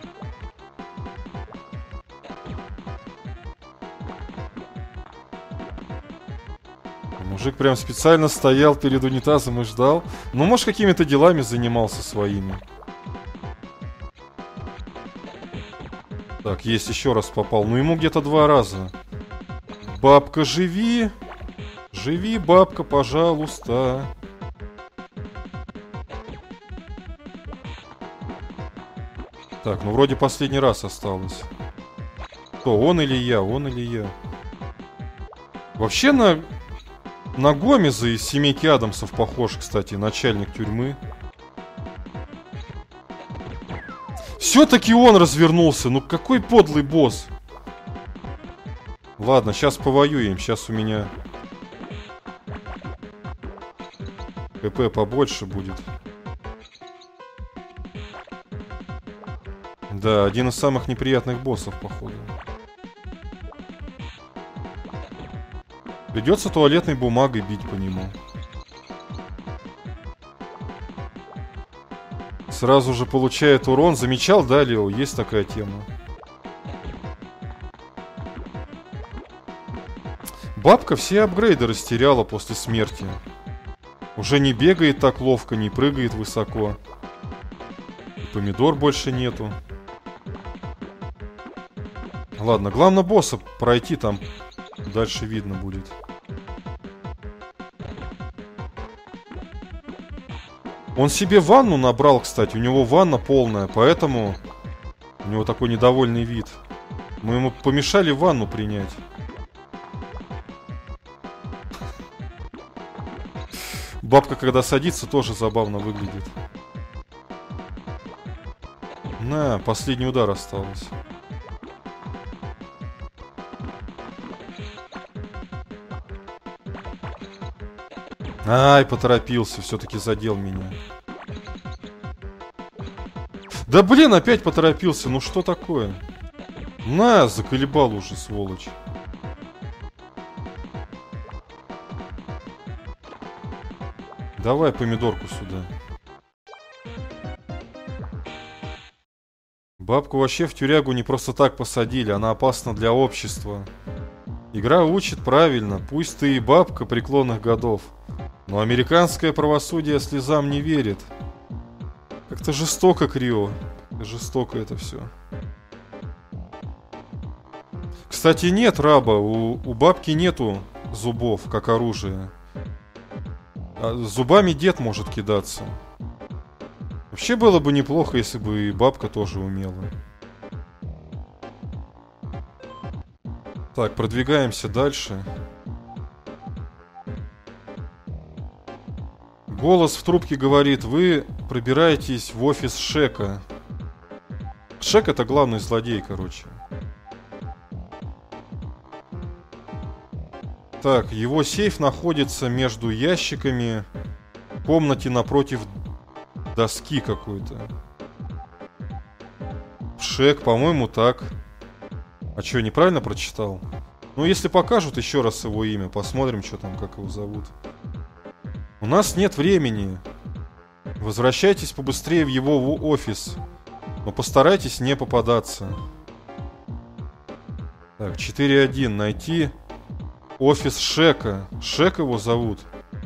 Мужик прям специально стоял перед унитазом и ждал. Ну, может, какими-то делами занимался своими. Так, есть, еще раз попал. Ну, ему где-то 2 раза. Бабка, живи. Живи, бабка, пожалуйста. Так, ну, вроде последний раз осталось. Кто, он или я? Он или я? Вообще на Гомеза из семейки Адамсов похож, кстати, начальник тюрьмы. Все-таки он развернулся. Ну какой подлый босс. Ладно, сейчас повоюем. Сейчас у меня КП побольше будет. Да, один из самых неприятных боссов, походу. Придется туалетной бумагой бить по нему. Сразу же получает урон. Замечал, да, Лео? Есть такая тема. Бабка все апгрейды растеряла после смерти. Уже не бегает так ловко, не прыгает высоко. И помидор больше нету. Ладно, главное босса пройти, там дальше видно будет. Он себе ванну набрал, кстати. У него ванна полная, поэтому у него такой недовольный вид. Мы ему помешали ванну принять. Бабка, когда садится, тоже забавно выглядит. На, последний удар осталось. Ай, поторопился, все-таки задел меня. Да блин, опять поторопился, ну что такое? На, заколебал уже, сволочь. Давай помидорку сюда. Бабку вообще в тюрягу не просто так посадили, она опасна для общества. Игра учит правильно, пусть ты и бабка преклонных годов, но американское правосудие слезам не верит. Как-то жестоко, Крио. Жестоко это все. Кстати, нет раба. У бабки нету зубов, как оружие. А зубами дед может кидаться. Вообще было бы неплохо, если бы и бабка тоже умела. Так, продвигаемся дальше. Голос в трубке говорит: вы пробираетесь в офис Шека. Шек — это главный злодей, короче. Так, его сейф находится между ящиками в комнате напротив доски какой-то. Шек, по-моему, так. А что, неправильно прочитал? Ну, если покажут еще раз его имя, посмотрим, что там, как его зовут. У нас нет времени. Возвращайтесь побыстрее в его офис. Но постарайтесь не попадаться. Так, 4.1. Найти офис Шека. Шек его зовут.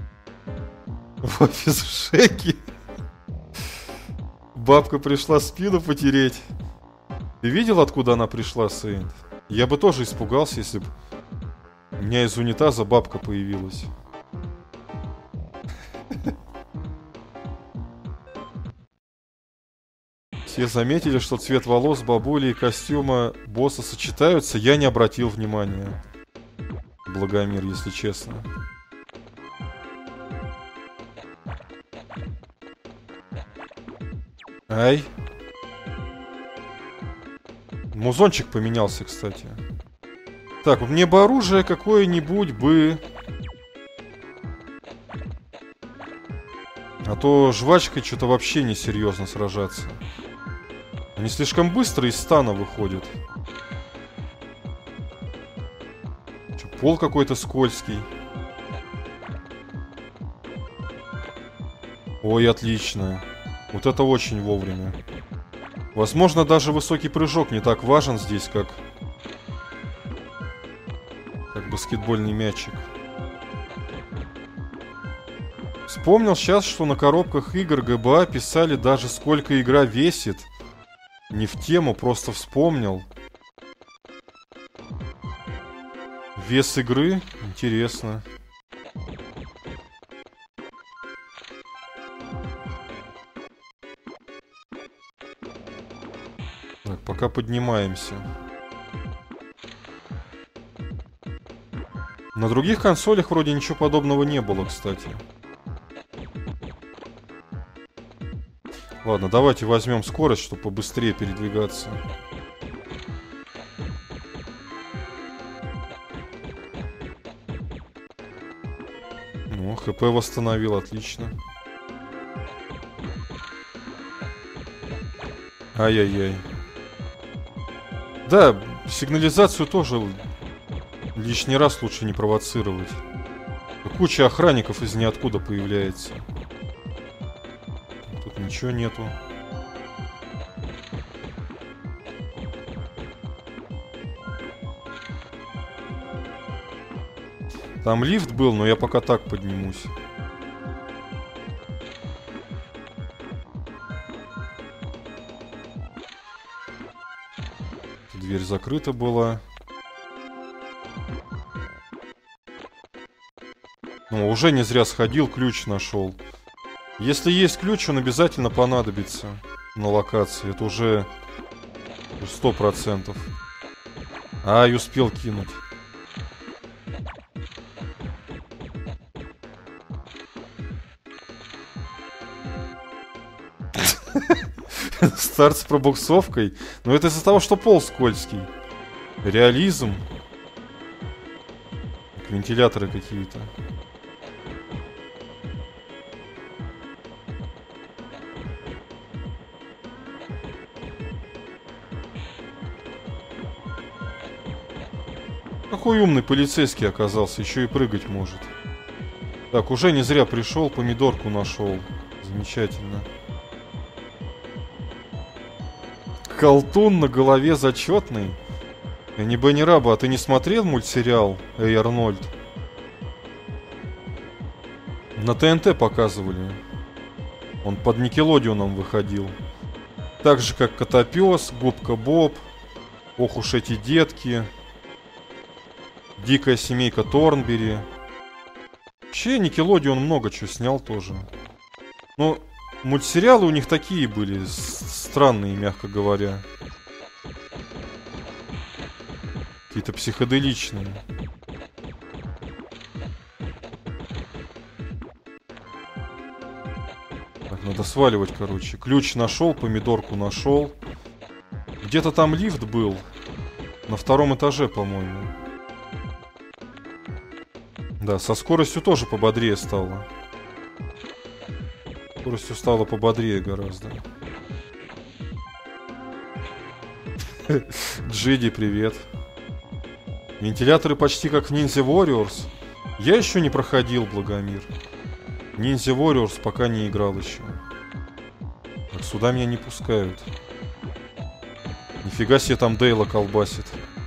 В офис Шеки. Бабка пришла спину потереть. Ты видел, откуда она пришла, Сейнт? Я бы тоже испугался, если бы у меня из унитаза бабка появилась. Все заметили, что цвет волос бабули и костюма босса сочетаются. Я не обратил внимания. Благомир, если честно. Ай. Музончик поменялся, кстати. Так, мне бы оружие какое-нибудь бы... А то жвачкой что-то вообще несерьезно сражаться. Они слишком быстро из стана выходят. Что, пол какой-то скользкий. Ой, отлично. Вот это очень вовремя. Возможно, даже высокий прыжок не так важен здесь, как баскетбольный мячик. Вспомнил сейчас, что на коробках игр ГБА писали даже сколько игра весит. Не в тему, просто вспомнил. Вес игры? Интересно. Так, пока поднимаемся. На других консолях вроде ничего подобного не было, кстати. Ладно, давайте возьмем скорость, чтобы побыстрее передвигаться. Ну, ХП восстановил, отлично. Ай-яй-яй. Да, сигнализацию тоже лишний раз лучше не провоцировать. Куча охранников из ниоткуда появляется. Тут ничего нету. Там лифт был, но я пока так поднимусь. Дверь закрыта была. Ну, уже не зря сходил, ключ нашел. Если есть ключ, он обязательно понадобится на локации. Это уже 100%. Ай, успел кинуть. Старт с пробуксовкой. Но это из-за того, что пол скользкий. Реализм. Как вентиляторы какие-то. Какой умный полицейский оказался, еще и прыгать может. Так, уже не зря пришел, помидорку нашел. Замечательно. Колтун на голове зачетный. Не Бенни Раба, а ты не смотрел мультсериал Эй, Арнольд? На ТНТ показывали. Он под Никелодеоном выходил. Так же, как Котопес, Губка Боб, Ох уж эти детки, Дикая семейка Торнбери. Вообще, Никелодеон много чего снял тоже. Ну, мультсериалы у них такие были, странные, мягко говоря. Какие-то психоделичные. Так, надо сваливать, короче. Ключ нашел, помидорку нашел. Где-то там лифт был. На втором этаже, по-моему. Да, со скоростью тоже пободрее стало. Скоростью стало пободрее гораздо. Джиди, привет. Вентиляторы почти как в Ninja Warriors. Я еще не проходил, Благомир. Ninja Warriors пока не играл еще. Так, сюда меня не пускают. Нифига себе там Дейла колбасит.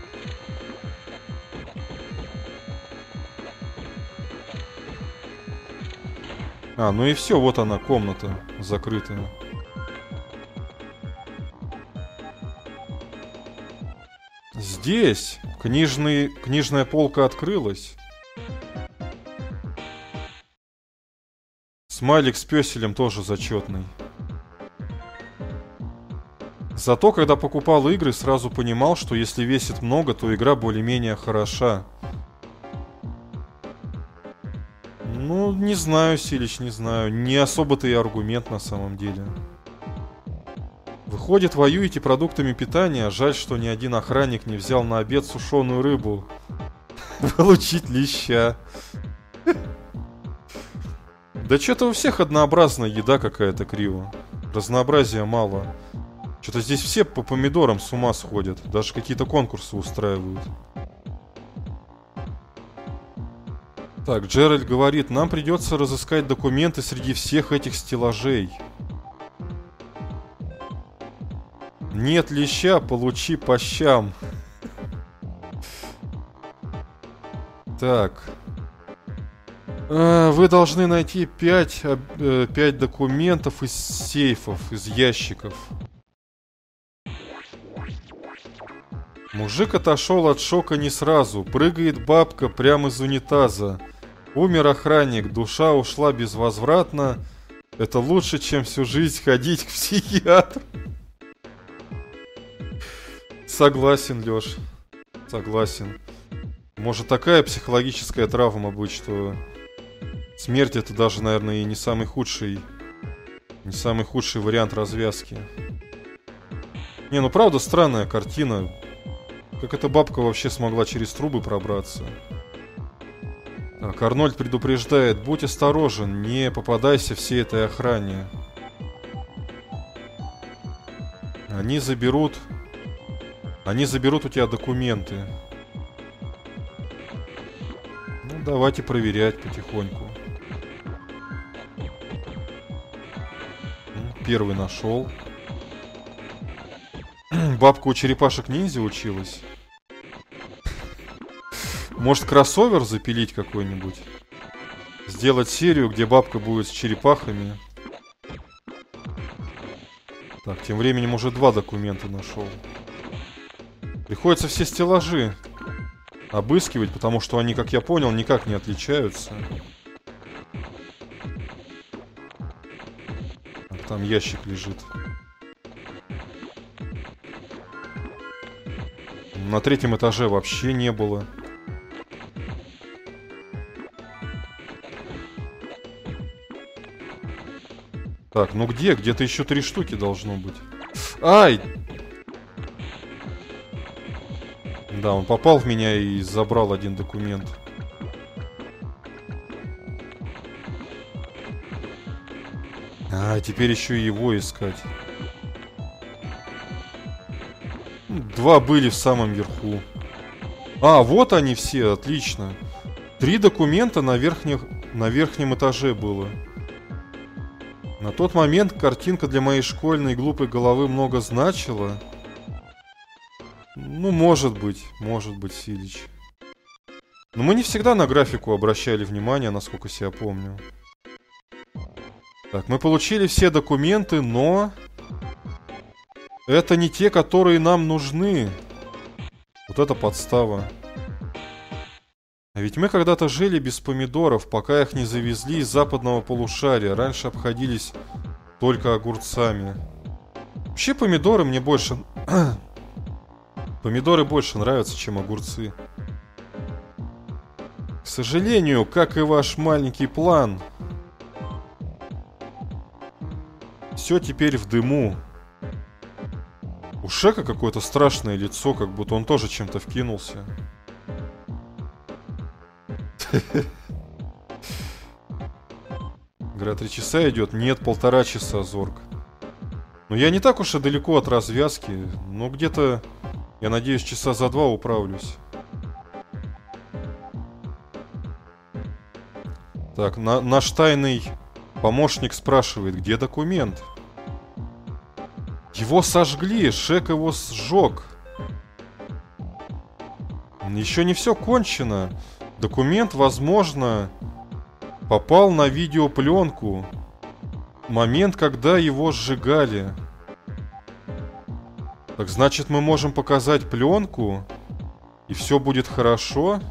А, ну и все, вот она, комната закрытая. Здесь книжная полка открылась. Смайлик с пёселем тоже зачетный. Зато, когда покупал игры, сразу понимал, что если весит много, то игра более-менее хороша. Ну, не знаю, Силич, не знаю. Не особо-то и аргумент на самом деле. Выходит, воюете продуктами питания. Жаль, что ни один охранник не взял на обед сушеную рыбу. Получить леща. Да что-то у всех однообразная еда какая-то, криво. Разнообразия мало. Что-то здесь все по помидорам с ума сходят. Даже какие-то конкурсы устраивают. Так, Джеральд говорит, нам придется разыскать документы среди всех этих стеллажей. Нет леща, получи по щам. Так. Вы должны найти 5 документов из сейфов, из ящиков. Мужик отошел от шока не сразу. Прыгает бабка прямо из унитаза. Умер охранник, душа ушла безвозвратно. Это лучше, чем всю жизнь ходить к психиатру. Согласен, Лёш. Согласен. Может, такая психологическая травма быть, что смерть это даже, наверное, и не самый худший вариант развязки. Не, ну правда странная картина. Как эта бабка вообще смогла через трубы пробраться? Так, Арнольд предупреждает, будь осторожен, не попадайся всей этой охране. Они заберут у тебя документы. Ну, давайте проверять потихоньку. Первый нашел. Бабка у черепашек-ниндзя училась. Может, кроссовер запилить какой-нибудь? Сделать серию, где бабка будет с черепахами. Так, тем временем уже 2 документа нашел. Приходится все стеллажи обыскивать, потому что они, как я понял, никак не отличаются. Там ящик лежит. На 3-м этаже вообще не было. Так, ну где? Где-то еще 3 штуки должно быть. Ай! Да, он попал в меня и забрал 1 документ. А, теперь еще и его искать. 2 были в самом верху. А, вот они все, отлично. 3 документа на верхнем этаже было. На тот момент картинка для моей школьной глупой головы много значила. Ну, может быть, Силич. Но мы не всегда на графику обращали внимание, насколько себя помню. Так, мы получили все документы, но... это не те, которые нам нужны. Вот это подстава. А ведь мы когда-то жили без помидоров, пока их не завезли из западного полушария. Раньше обходились только огурцами. Вообще помидоры мне больше... Помидоры больше нравятся, чем огурцы. К сожалению, как и ваш маленький план, все теперь в дыму. У Шека какое-то страшное лицо, как будто он тоже чем-то вкинулся. Говорят, 3 часа идет. Нет, 1,5 часа, Зорг. Но я не так уж и далеко от развязки. Но где-то, я надеюсь, часа за 2 управлюсь. Так, наш тайный помощник спрашивает, где документ? Его сожгли, Шек его сжег. Еще не все кончено. Документ, возможно, попал на видеопленку. Момент, когда его сжигали. Так значит, мы можем показать пленку, и все будет хорошо?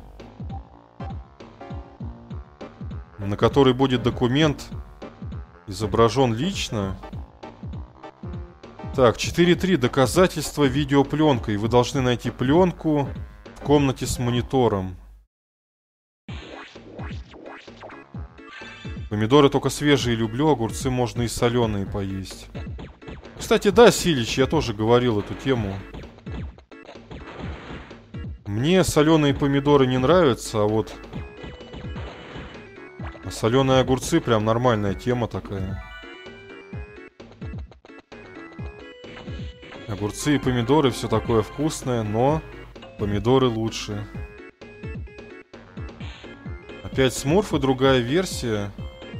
На которой будет документ изображен лично? Так, 4.3. Доказательства видеопленкой. Вы должны найти пленку в комнате с монитором. Помидоры только свежие люблю, огурцы можно и соленые поесть. Кстати, да, Силич, я тоже говорил эту тему. Мне соленые помидоры не нравятся, а вот соленые огурцы прям нормальная тема такая. Огурцы и помидоры все такое вкусное, но помидоры лучше. Опять Смурфы, другая версия.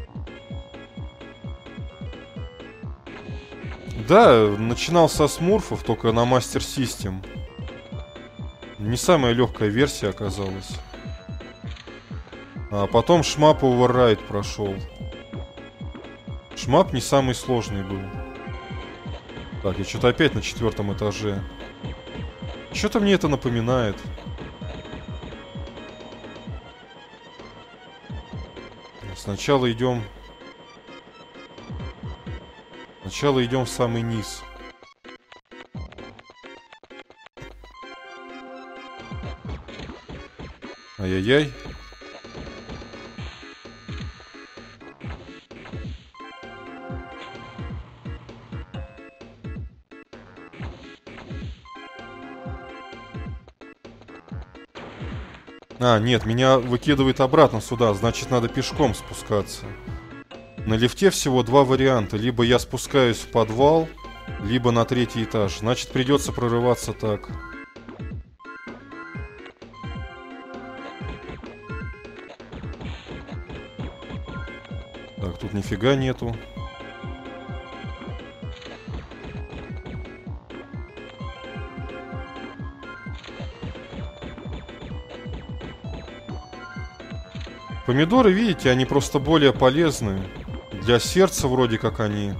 Да, начинал со Смурфов, только на Master System. Не самая легкая версия оказалась. А потом Шмап Override прошел. Шмап не самый сложный был. Так, я что-то опять на 4-м этаже. Что-то мне это напоминает. Сначала идем в самый низ. Ай-яй-яй. А, нет, меня выкидывает обратно сюда, значит, надо пешком спускаться. На лифте всего два варианта. Либо я спускаюсь в подвал, либо на 3-й этаж. Значит, придется прорываться так. Так, тут нифига нету. Помидоры, видите, они просто более полезны. Для сердца вроде как они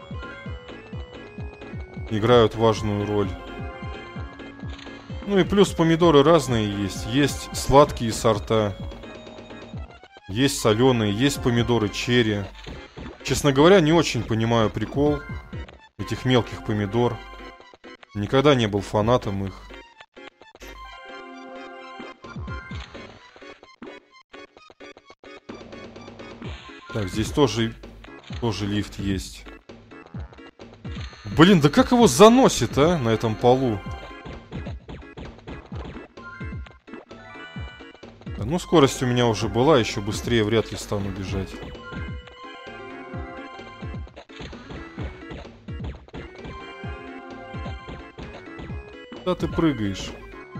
играют важную роль. Ну и плюс помидоры разные есть. Есть сладкие сорта. Есть соленые, есть помидоры черри. Честно говоря, не очень понимаю прикол этих мелких помидор. Никогда не был фанатом их. Так, здесь тоже лифт есть. Блин, да как его заносит, а, на этом полу? Да, ну, скорость у меня уже была, еще быстрее вряд ли стану бежать. Куда ты прыгаешь?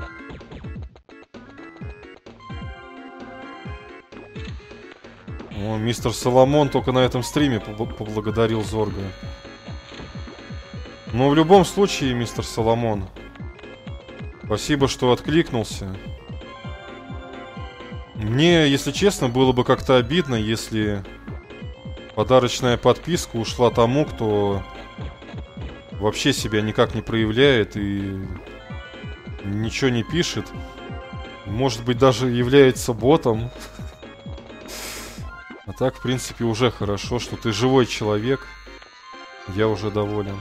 О, мистер Соломон только на этом стриме поблагодарил Зорга. Но в любом случае, мистер Соломон, спасибо, что откликнулся. Мне, если честно, было бы как-то обидно, если подарочная подписка ушла тому, кто вообще себя никак не проявляет и ничего не пишет. Может быть, даже является ботом. А так, в принципе, уже хорошо, что ты живой человек. Я уже доволен.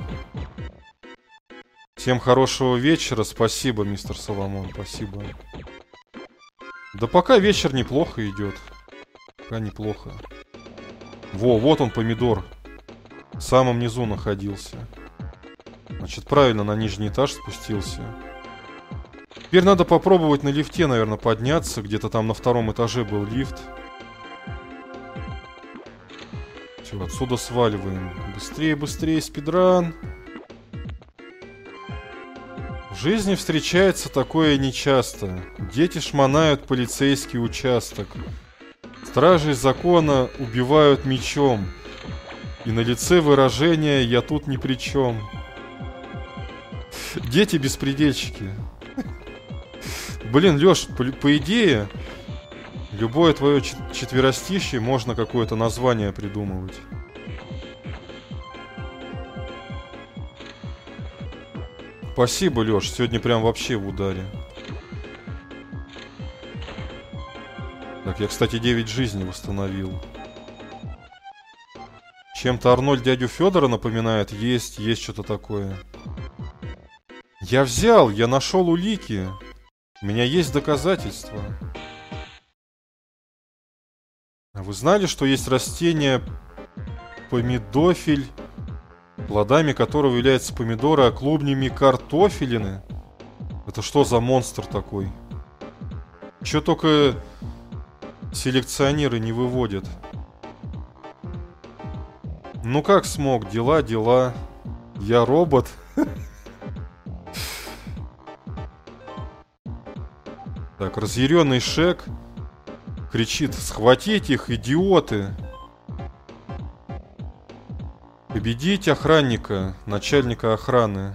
Всем хорошего вечера. Спасибо, мистер Соломон. Спасибо. Да пока вечер неплохо идет. Пока неплохо. Во, вот он, помидор. В самом низу находился. Значит, правильно на нижний этаж спустился. Теперь надо попробовать на лифте, наверное, подняться. Где-то там на 2-м этаже был лифт. Все, отсюда сваливаем. Быстрее, быстрее, спидран. В жизни встречается такое нечасто. Дети шмонают полицейский участок. Стражей закона убивают мечом. И на лице выражение «я тут ни при чем». Дети-беспредельщики. Блин, Лёш, по идее... Любое твое четверостишье можно какое-то название придумывать. Спасибо, Лёш, сегодня прям вообще в ударе. Так, я, кстати, 9 жизней восстановил. Чем-то Арнольд дядю Федора напоминает. Есть что-то такое. Я взял, я нашел улики. У меня есть доказательства. А вы знали, что есть растение помидофиль, плодами которого являются помидоры, а клубнями картофелины? Это что за монстр такой? Чё только селекционеры не выводят. Ну как смог? Дела. Я робот. Так, разъяренный Шек кричит: схватить их, идиоты! Победить охранника, начальника охраны.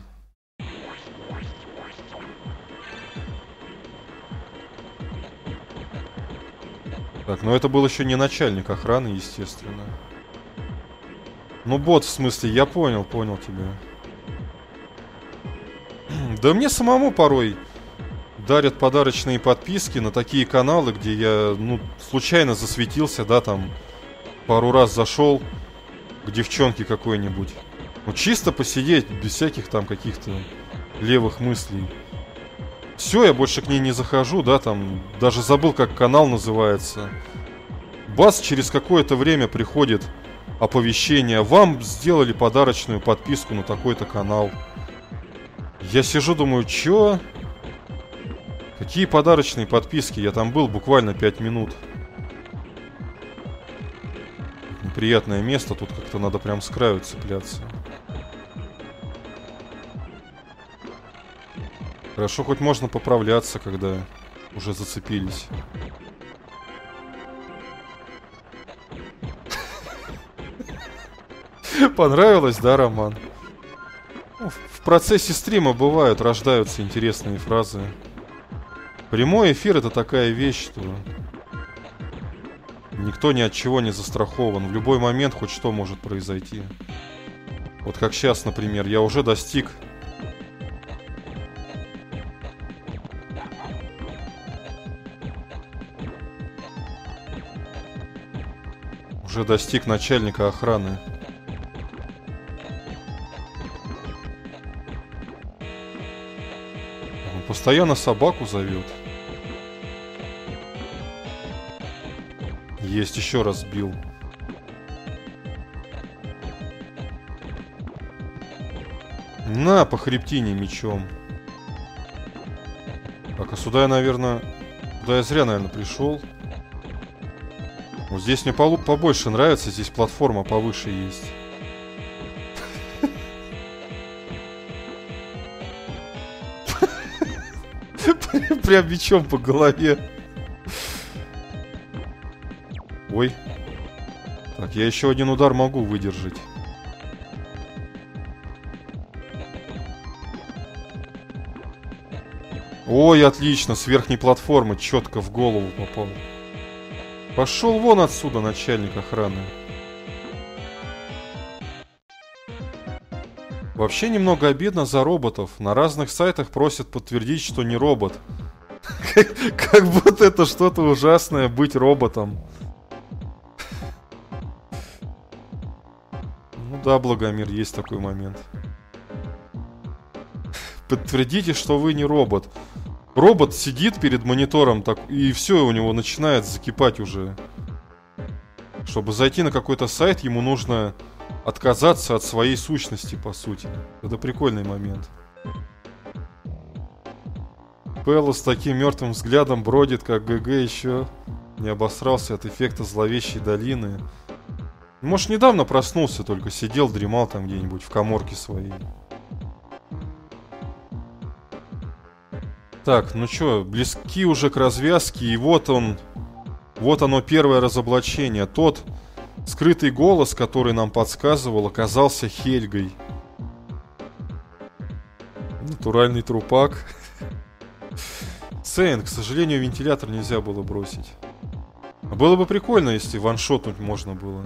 Так, но это был еще не начальник охраны, естественно. Ну, бот, в смысле, я понял тебя. Да мне самому порой дарят подарочные подписки на такие каналы, где я, случайно засветился, да, там, пару раз зашел к девчонке какой-нибудь. Чисто посидеть, без всяких там каких-то левых мыслей. Все, я больше к ней не захожу, да, там, даже забыл, как канал называется. Бац, через какое-то время приходит оповещение: вам сделали подарочную подписку на такой-то канал. Я сижу, думаю, чё? Какие подарочные подписки? Я там был буквально 5 минут. Неприятное место, тут как-то надо прям с краю цепляться. Хорошо, хоть можно поправляться, когда уже зацепились. Понравилось, да, Роман? В процессе стрима бывают, рождаются интересные фразы. Прямой эфир — это такая вещь, что никто ни от чего не застрахован. В любой момент хоть что может произойти. Вот как сейчас, например, я уже достиг начальника охраны. Он постоянно собаку зовет. Есть, еще раз сбил. На, по хребтине мечом. Так, а сюда я, наверное... Сюда я зря, наверное, пришел. Вот здесь мне побольше нравится. Здесь платформа повыше есть. Прям мечом по голове. Ой. Так, я еще один удар могу выдержать. Ой, отлично, с верхней платформы четко в голову попал. Пошел вон отсюда, начальник охраны. Вообще немного обидно за роботов. На разных сайтах просят подтвердить, что не робот. Как будто это что-то ужасное быть роботом. Ну да, Благомир, есть такой момент. Подтвердите, что вы не робот. Робот сидит перед монитором так, и все, у него начинает закипать уже. Чтобы зайти на какой-то сайт, ему нужно отказаться от своей сущности, по сути. Это прикольный момент. Пэлло с таким мертвым взглядом бродит, как ГГ еще не обосрался от эффекта зловещей долины. Может, недавно проснулся, только сидел, дремал там где-нибудь в каморке своей. Так, ну чё, близки уже к развязке, и вот оно первое разоблачение. Тот скрытый голос, который нам подсказывал, оказался Хельгой. Натуральный трупак. Сейн, к сожалению, вентилятор нельзя было бросить. Было бы прикольно, если ваншотнуть можно было.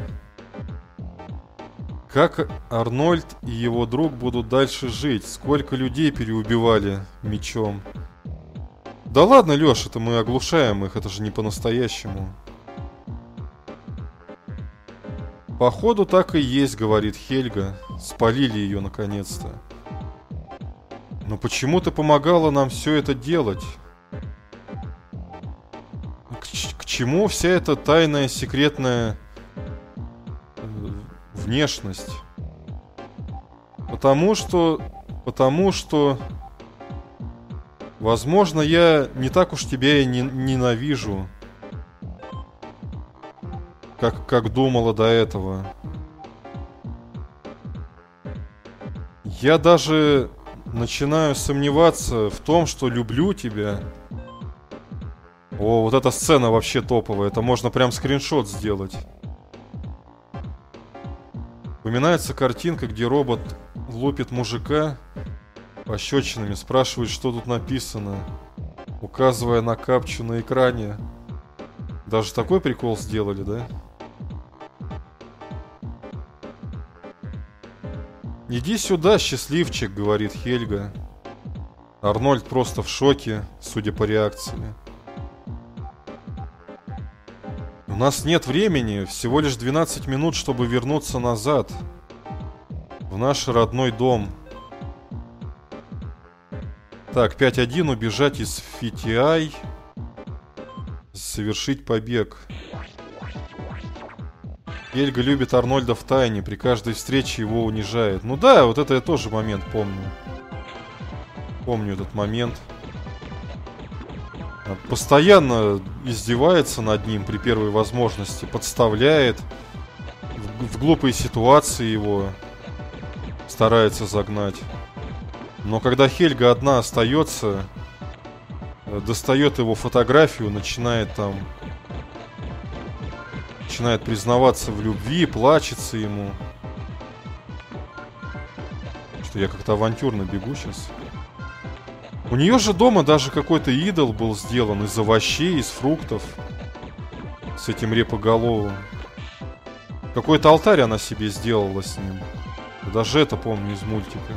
Как Арнольд и его друг будут дальше жить? Сколько людей переубивали мечом? Да ладно, Лёш, это мы оглушаем их, это же не по-настоящему. Походу так и есть, говорит Хельга. Спалили ее наконец-то. Но почему ты помогала нам все это делать? К чему вся эта тайная, секретная внешность? Потому что, возможно, я не так уж тебя и ненавижу, как думала до этого. Я даже начинаю сомневаться в том, что люблю тебя. О, вот эта сцена вообще топовая. Это можно прям скриншот сделать. Упоминается картинка, где робот лупит мужика пощечинами, спрашивает, что тут написано, указывая на капчу на экране. Даже такой прикол сделали, да? «Иди сюда, счастливчик», — говорит Хельга. Арнольд просто в шоке, судя по реакции. «У нас нет времени, всего лишь 12 минут, чтобы вернуться назад. В наш родной дом. Так, 5-1, убежать из Фитиай. Совершить побег». Хельга любит Арнольда втайне, при каждой встрече его унижает. Ну да, вот это я тоже момент помню. Помню этот момент. Постоянно издевается над ним при первой возможности, подставляет, в глупые ситуации его старается загнать. Но когда Хельга одна остается, достает его фотографию, начинает признаваться в любви, плачется ему. Что я как-то авантюрно бегу сейчас. У нее же дома даже какой-то идол был сделан из овощей, из фруктов. С этим репоголовым. Какой-то алтарь она себе сделала с ним. Даже это помню из мультика.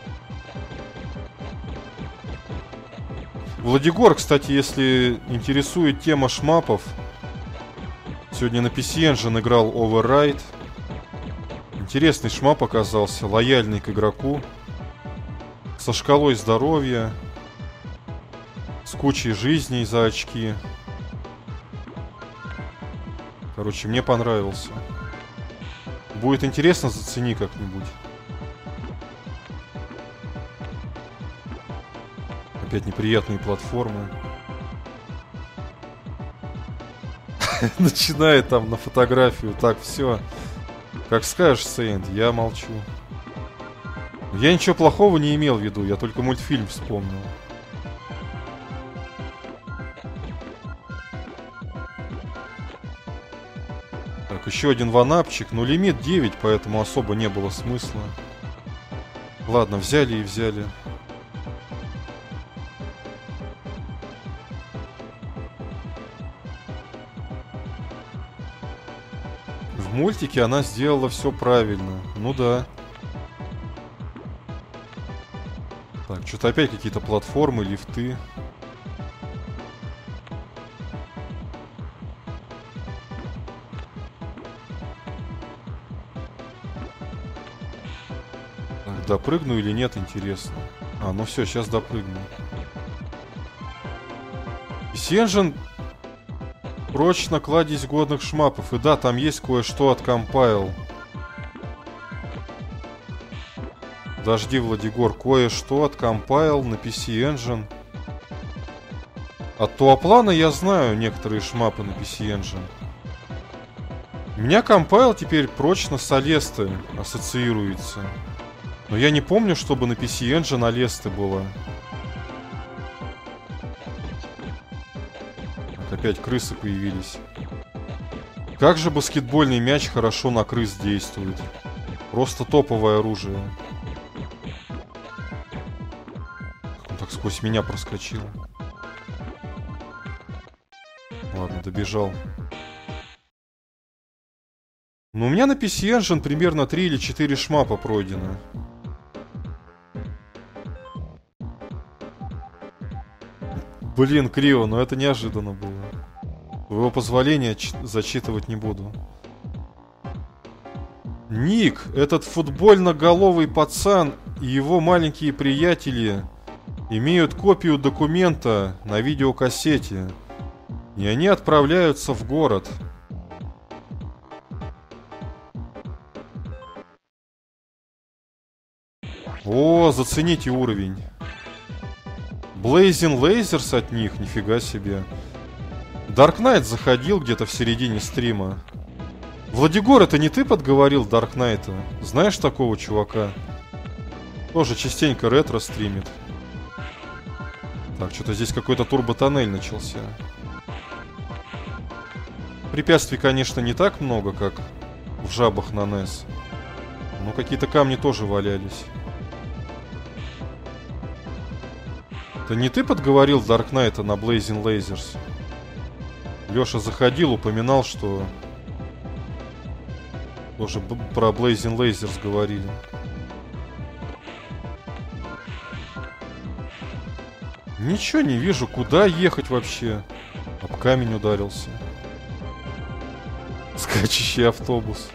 Владигор, кстати, если интересует тема шмапов, сегодня на PC Engine играл Override. Интересный шмап оказался, лояльный к игроку. Со шкалой здоровья. С кучей жизней за очки. Короче, мне понравился. Будет интересно, зацени как-нибудь. Опять неприятные платформы. Начинает там на фотографию. Так, все. Как скажешь, Сейнт, я молчу. Я ничего плохого не имел в виду, я только мультфильм вспомнил. Так, еще один ванапчик. Ну, лимит 9, поэтому особо не было смысла. Ладно, взяли и взяли. В мультике она сделала все правильно. Ну да. Так, что-то опять какие-то платформы, лифты. Так, допрыгну или нет, интересно. А, ну все, сейчас допрыгну. Сенжин прочно кладезь годных шмапов. И да, там есть кое-что от Compile. Подожди, Владигор, кое-что от Compile на PC Engine. От Туаплана я знаю некоторые шмапы на PC Engine. У меня Compile теперь прочно с Алесты ассоциируется. Но я не помню, чтобы на PC Engine Алесты была. Так, опять крысы появились. Как же баскетбольный мяч хорошо на крыс действует. Просто топовое оружие. Он так сквозь меня проскочил. Ладно, добежал. Ну, у меня на PC Engine примерно 3 или 4 шмапа пройдено. Блин, криво, но это неожиданно было. Твоего позволения зачитывать не буду. Ник, этот футбольно-головый пацан и его маленькие приятели имеют копию документа на видеокассете. И они отправляются в город. О, зацените уровень. Blazing Lasers от них, нифига себе. Dark Knight заходил где-то в середине стрима. Владигор, это не ты подговорил Dark Knight? Знаешь такого чувака? Тоже частенько ретро стримит. Так, что-то здесь какой-то турботоннель начался. Препятствий, конечно, не так много, как в жабах на NES. Но какие-то камни тоже валялись. Это не ты подговорил Dark Knight на Blazing Lasers? Лёша заходил, упоминал, что тоже про Blazing Lasers говорили. Ничего не вижу, куда ехать вообще. Об камень ударился. Скачущий автобус.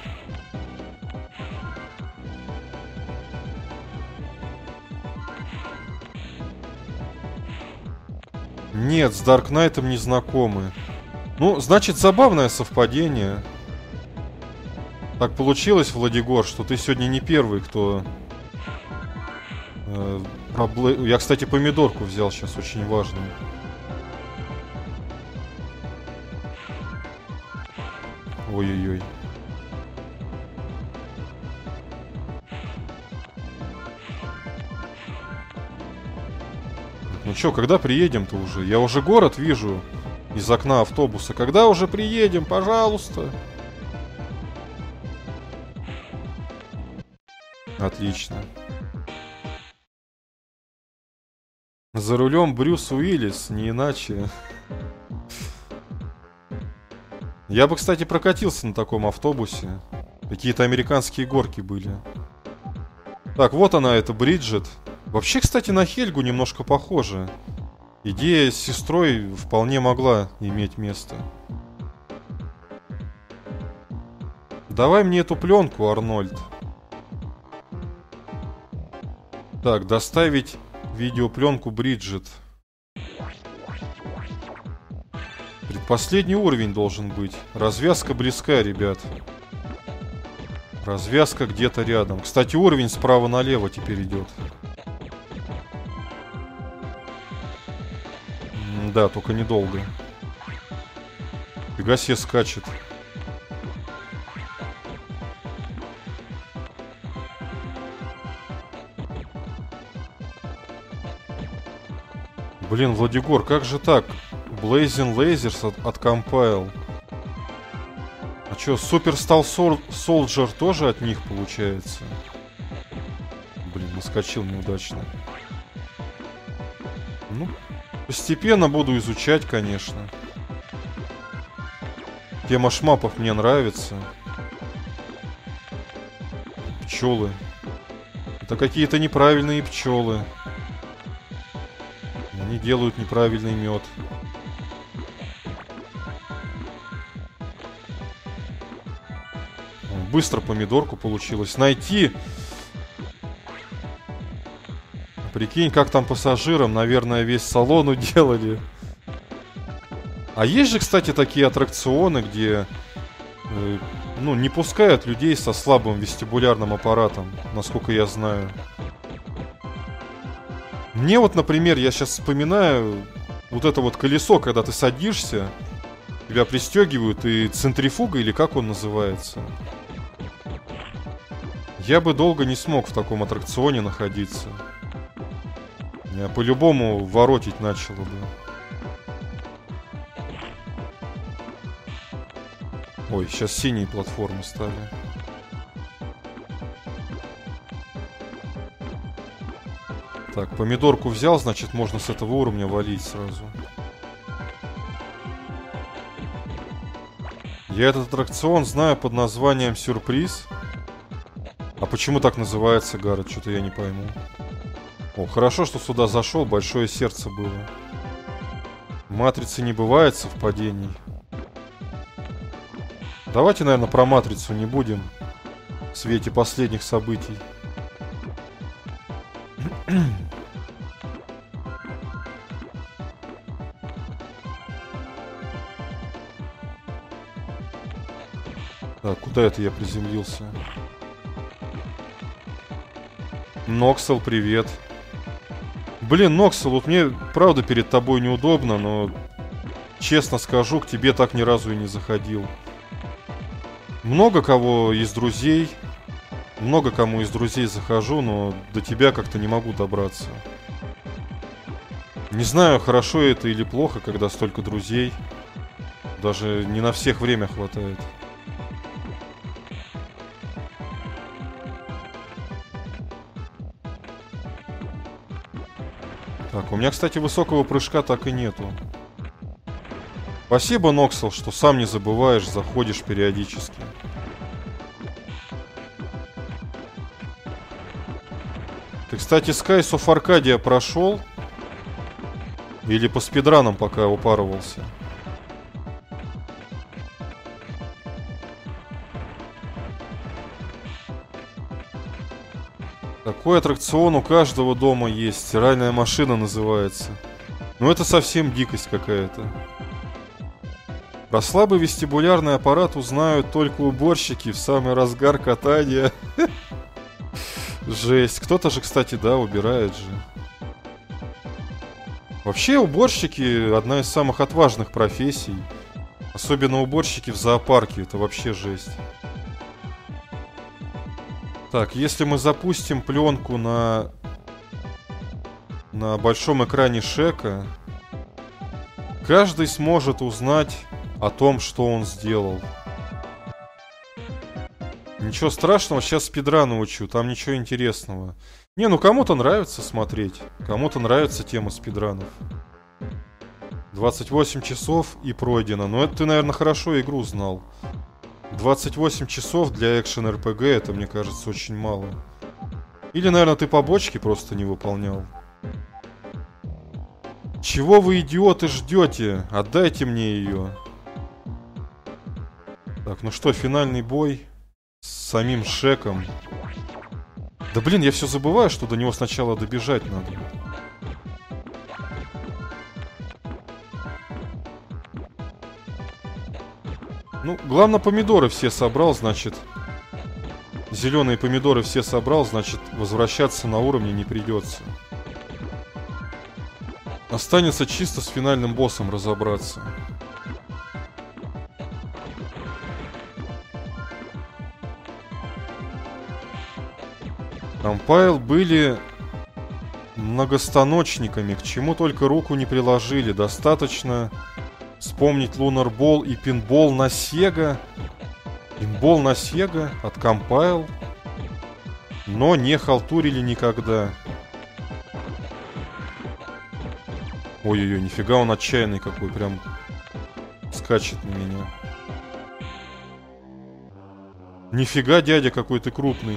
Нет, с Dark Knight'ом не знакомы. Ну, значит, забавное совпадение. Так получилось, Владигор, что ты сегодня не первый, кто... Я, кстати, помидорку взял сейчас, очень важную. Ой-ой-ой. Ну чё, когда приедем-то уже? Я уже город вижу из окна автобуса. Когда уже приедем, пожалуйста? Отлично. За рулем Брюс Уиллис, не иначе. Я бы, кстати, прокатился на таком автобусе. Какие-то американские горки были. Так, вот она, это Бриджит. Вообще, кстати, на Хельгу немножко похожа. Идея с сестрой вполне могла иметь место. Давай мне эту пленку, Арнольд. Так, доставить видеопленку Бриджит. Предпоследний уровень должен быть. Развязка близка, ребят. Развязка где-то рядом. Кстати, уровень справа налево теперь идет. Да, только недолго. Фига себе скачет. Блин, Владигор, как же так? Blazing Lasers от Compile. А чё, Super Star Soldier тоже от них получается? Блин, наскочил неудачно. Ну, постепенно буду изучать, конечно. Тема шмапов мне нравится. Пчелы. Это какие-то неправильные пчелы. Они делают неправильный мед. Быстро помидорку получилось найти. Прикинь, как там пассажирам, наверное, весь салон уделали. А есть же, кстати, такие аттракционы, где ну, не пускают людей со слабым вестибулярным аппаратом, насколько я знаю. Мне вот, например, я сейчас вспоминаю вот это вот колесо, когда ты садишься, тебя пристегивают, и центрифуга, или как он называется. Я бы долго не смог в таком аттракционе находиться. Меня по-любому воротить начало бы. Ой, сейчас синие платформы стали. Так, помидорку взял, значит, можно с этого уровня валить сразу. Я этот аттракцион знаю под названием «Сюрприз». А почему так называется, Гаррет? Что-то я не пойму. О, хорошо, что сюда зашел, большое сердце было. В Матрице не бывает совпадений. Давайте, наверное, про Матрицу не будем. в свете последних событий. Так, куда это я приземлился? Ноксел, привет. Блин, Ноксел, вот мне правда перед тобой неудобно, но честно скажу, к тебе так ни разу и не заходил. Много кого из друзей, много кому из друзей захожу, но до тебя как-то не могу добраться. Не знаю, хорошо это или плохо, когда столько друзей. Даже не на всех время хватает. Так, у меня, кстати, высокого прыжка так и нету. Спасибо, Ноксел, что сам не забываешь, заходишь периодически. Ты, кстати, Skies of Arcadia прошел? Или по спидранам пока упарывался? Такой аттракцион у каждого дома есть. Стиральная машина называется. Ну это совсем дикость какая-то. Про слабый вестибулярный аппарат узнают только уборщики в самый разгар катания. Жесть. Кто-то же, кстати, да, убирает же. Вообще уборщики одна из самых отважных профессий. Особенно уборщики в зоопарке. Это вообще жесть. Так, если мы запустим пленку на большом экране Шека, каждый сможет узнать о том, что он сделал. Ничего страшного, сейчас спидраны учу, там ничего интересного. Не, ну кому-то нравится смотреть, кому-то нравится тема спидранов. 28 часов и пройдено. Но это ты, наверное, хорошо игру знал. 28 часов для экшен-РПГ, это, мне кажется, очень мало. Или, наверное, ты побочки просто не выполнял. Чего вы, идиоты, ждете? Отдайте мне ее. Так, ну что, финальный бой с самим Шеком. Да блин, я все забываю, что до него сначала добежать надо. Ну, главное, помидоры все собрал, значит. Зеленые помидоры все собрал, значит, возвращаться на уровне не придется. Останется чисто с финальным боссом разобраться. Компайл были многостаночниками, к чему только руку не приложили. Достаточно вспомнить Lunar Ball и пинбол на Sega. Пинбол на Sega от Compile. Но не халтурили никогда. Ой-ой-ой, нифига он отчаянный какой, прям скачет на меня. Нифига, дядя, какой ты крупный.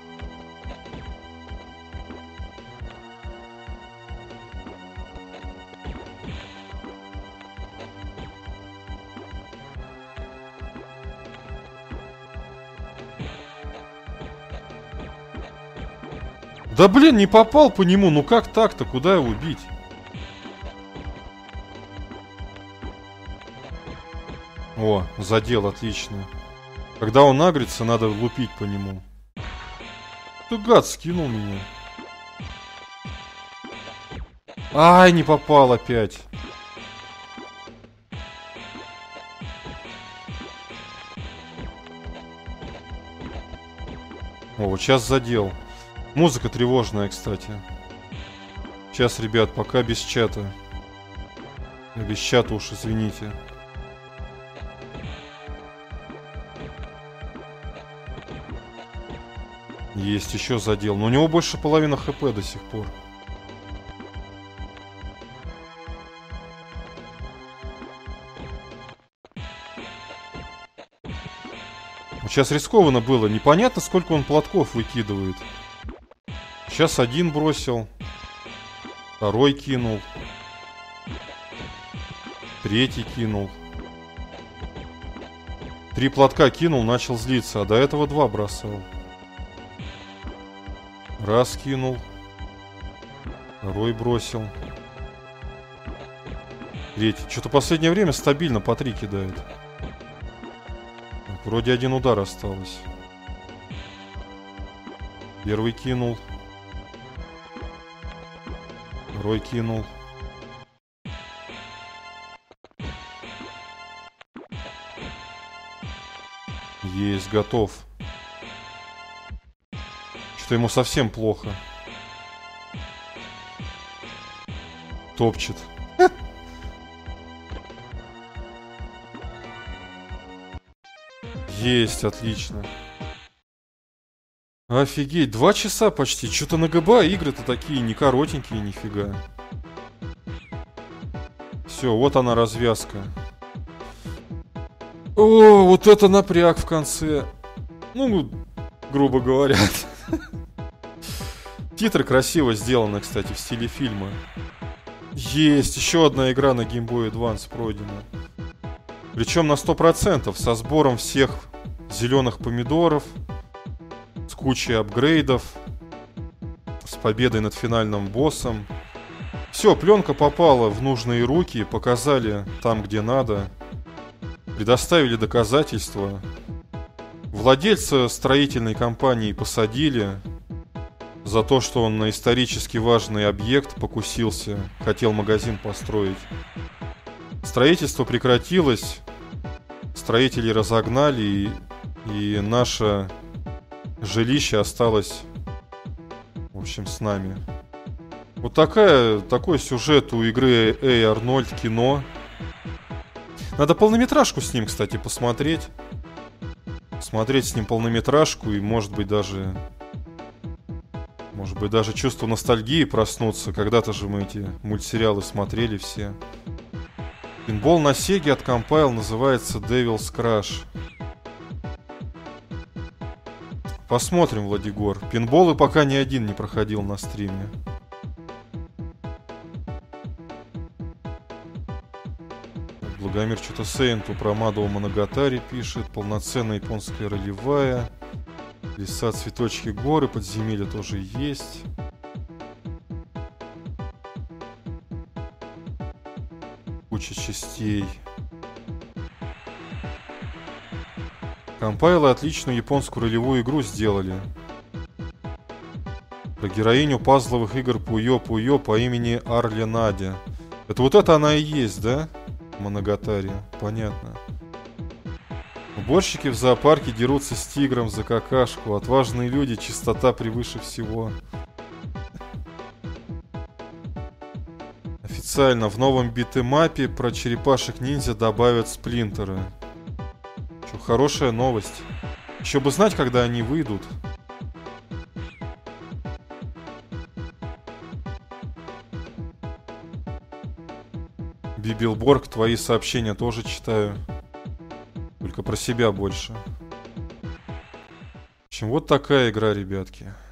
Да блин, не попал по нему, ну как так-то, куда его бить? О, задел, отлично. Когда он агрится, надо лупить по нему. Ты гад, скинул меня. Ай, не попал опять. О, вот сейчас задел. Музыка тревожная, кстати. Сейчас, ребят, пока без чата. Без чата уж, извините. Есть еще задел. Но у него больше половины хп до сих пор. Сейчас рискованно было. Непонятно, сколько он платков выкидывает. Сейчас один бросил. Второй кинул. Третий кинул. 3 платка кинул, начал злиться. А до этого 2 бросал. Раз кинул. Второй бросил. Третий. Что-то последнее время стабильно по 3 кидает. Так, вроде один удар осталось. Первый кинул. Второй кинул. Есть, готов. Что-то ему совсем плохо. Топчет. Есть, отлично. Офигеть, 2 часа почти. Что-то на ГБА игры-то такие не коротенькие, нифига. Все, вот она развязка. О, вот это напряг в конце. Ну, грубо говоря. Титры красиво сделаны, кстати, в стиле фильма. Есть, еще одна игра на Game Boy Advance пройдена. Причем на 100%, со сбором всех зеленых помидоров, с кучей апгрейдов, с победой над финальным боссом. Все, пленка попала в нужные руки, показали там, где надо, предоставили доказательства. Владельца строительной компании посадили за то, что он на исторически важный объект покусился, хотел магазин построить. Строительство прекратилось, строителей разогнали, и наше жилище осталось, в общем, с нами. Вот такой сюжет у игры Эй Арнольд кино. Надо полнометражку с ним, кстати, посмотреть. Смотреть с ним полнометражку и, может быть, даже чувство ностальгии проснуться. Когда-то же мы эти мультсериалы смотрели все. Пинбол на Сеге от Compile называется Devil's Crush. Посмотрим, Владигор. Пинболы пока ни один не проходил на стриме. Благомир что-то Сейнту про Мадоу Моногатари пишет. Полноценная японская ролевая. Леса, цветочки, горы, подземелья тоже есть. Куча частей. Компайлы отличную японскую ролевую игру сделали. Про героиню пазловых игр Пуё-Пуё по имени Арли Надя. Это вот это она и есть, да? Моногатари. Понятно. Уборщики в зоопарке дерутся с тигром за какашку. Отважные люди, чистота превыше всего. Официально в новом битэмапе про черепашек-ниндзя добавят сплинтеры. Что, хорошая новость. Еще бы знать, когда они выйдут. Бибилборг, твои сообщения тоже читаю. Только про себя больше. В общем, вот такая игра, ребятки.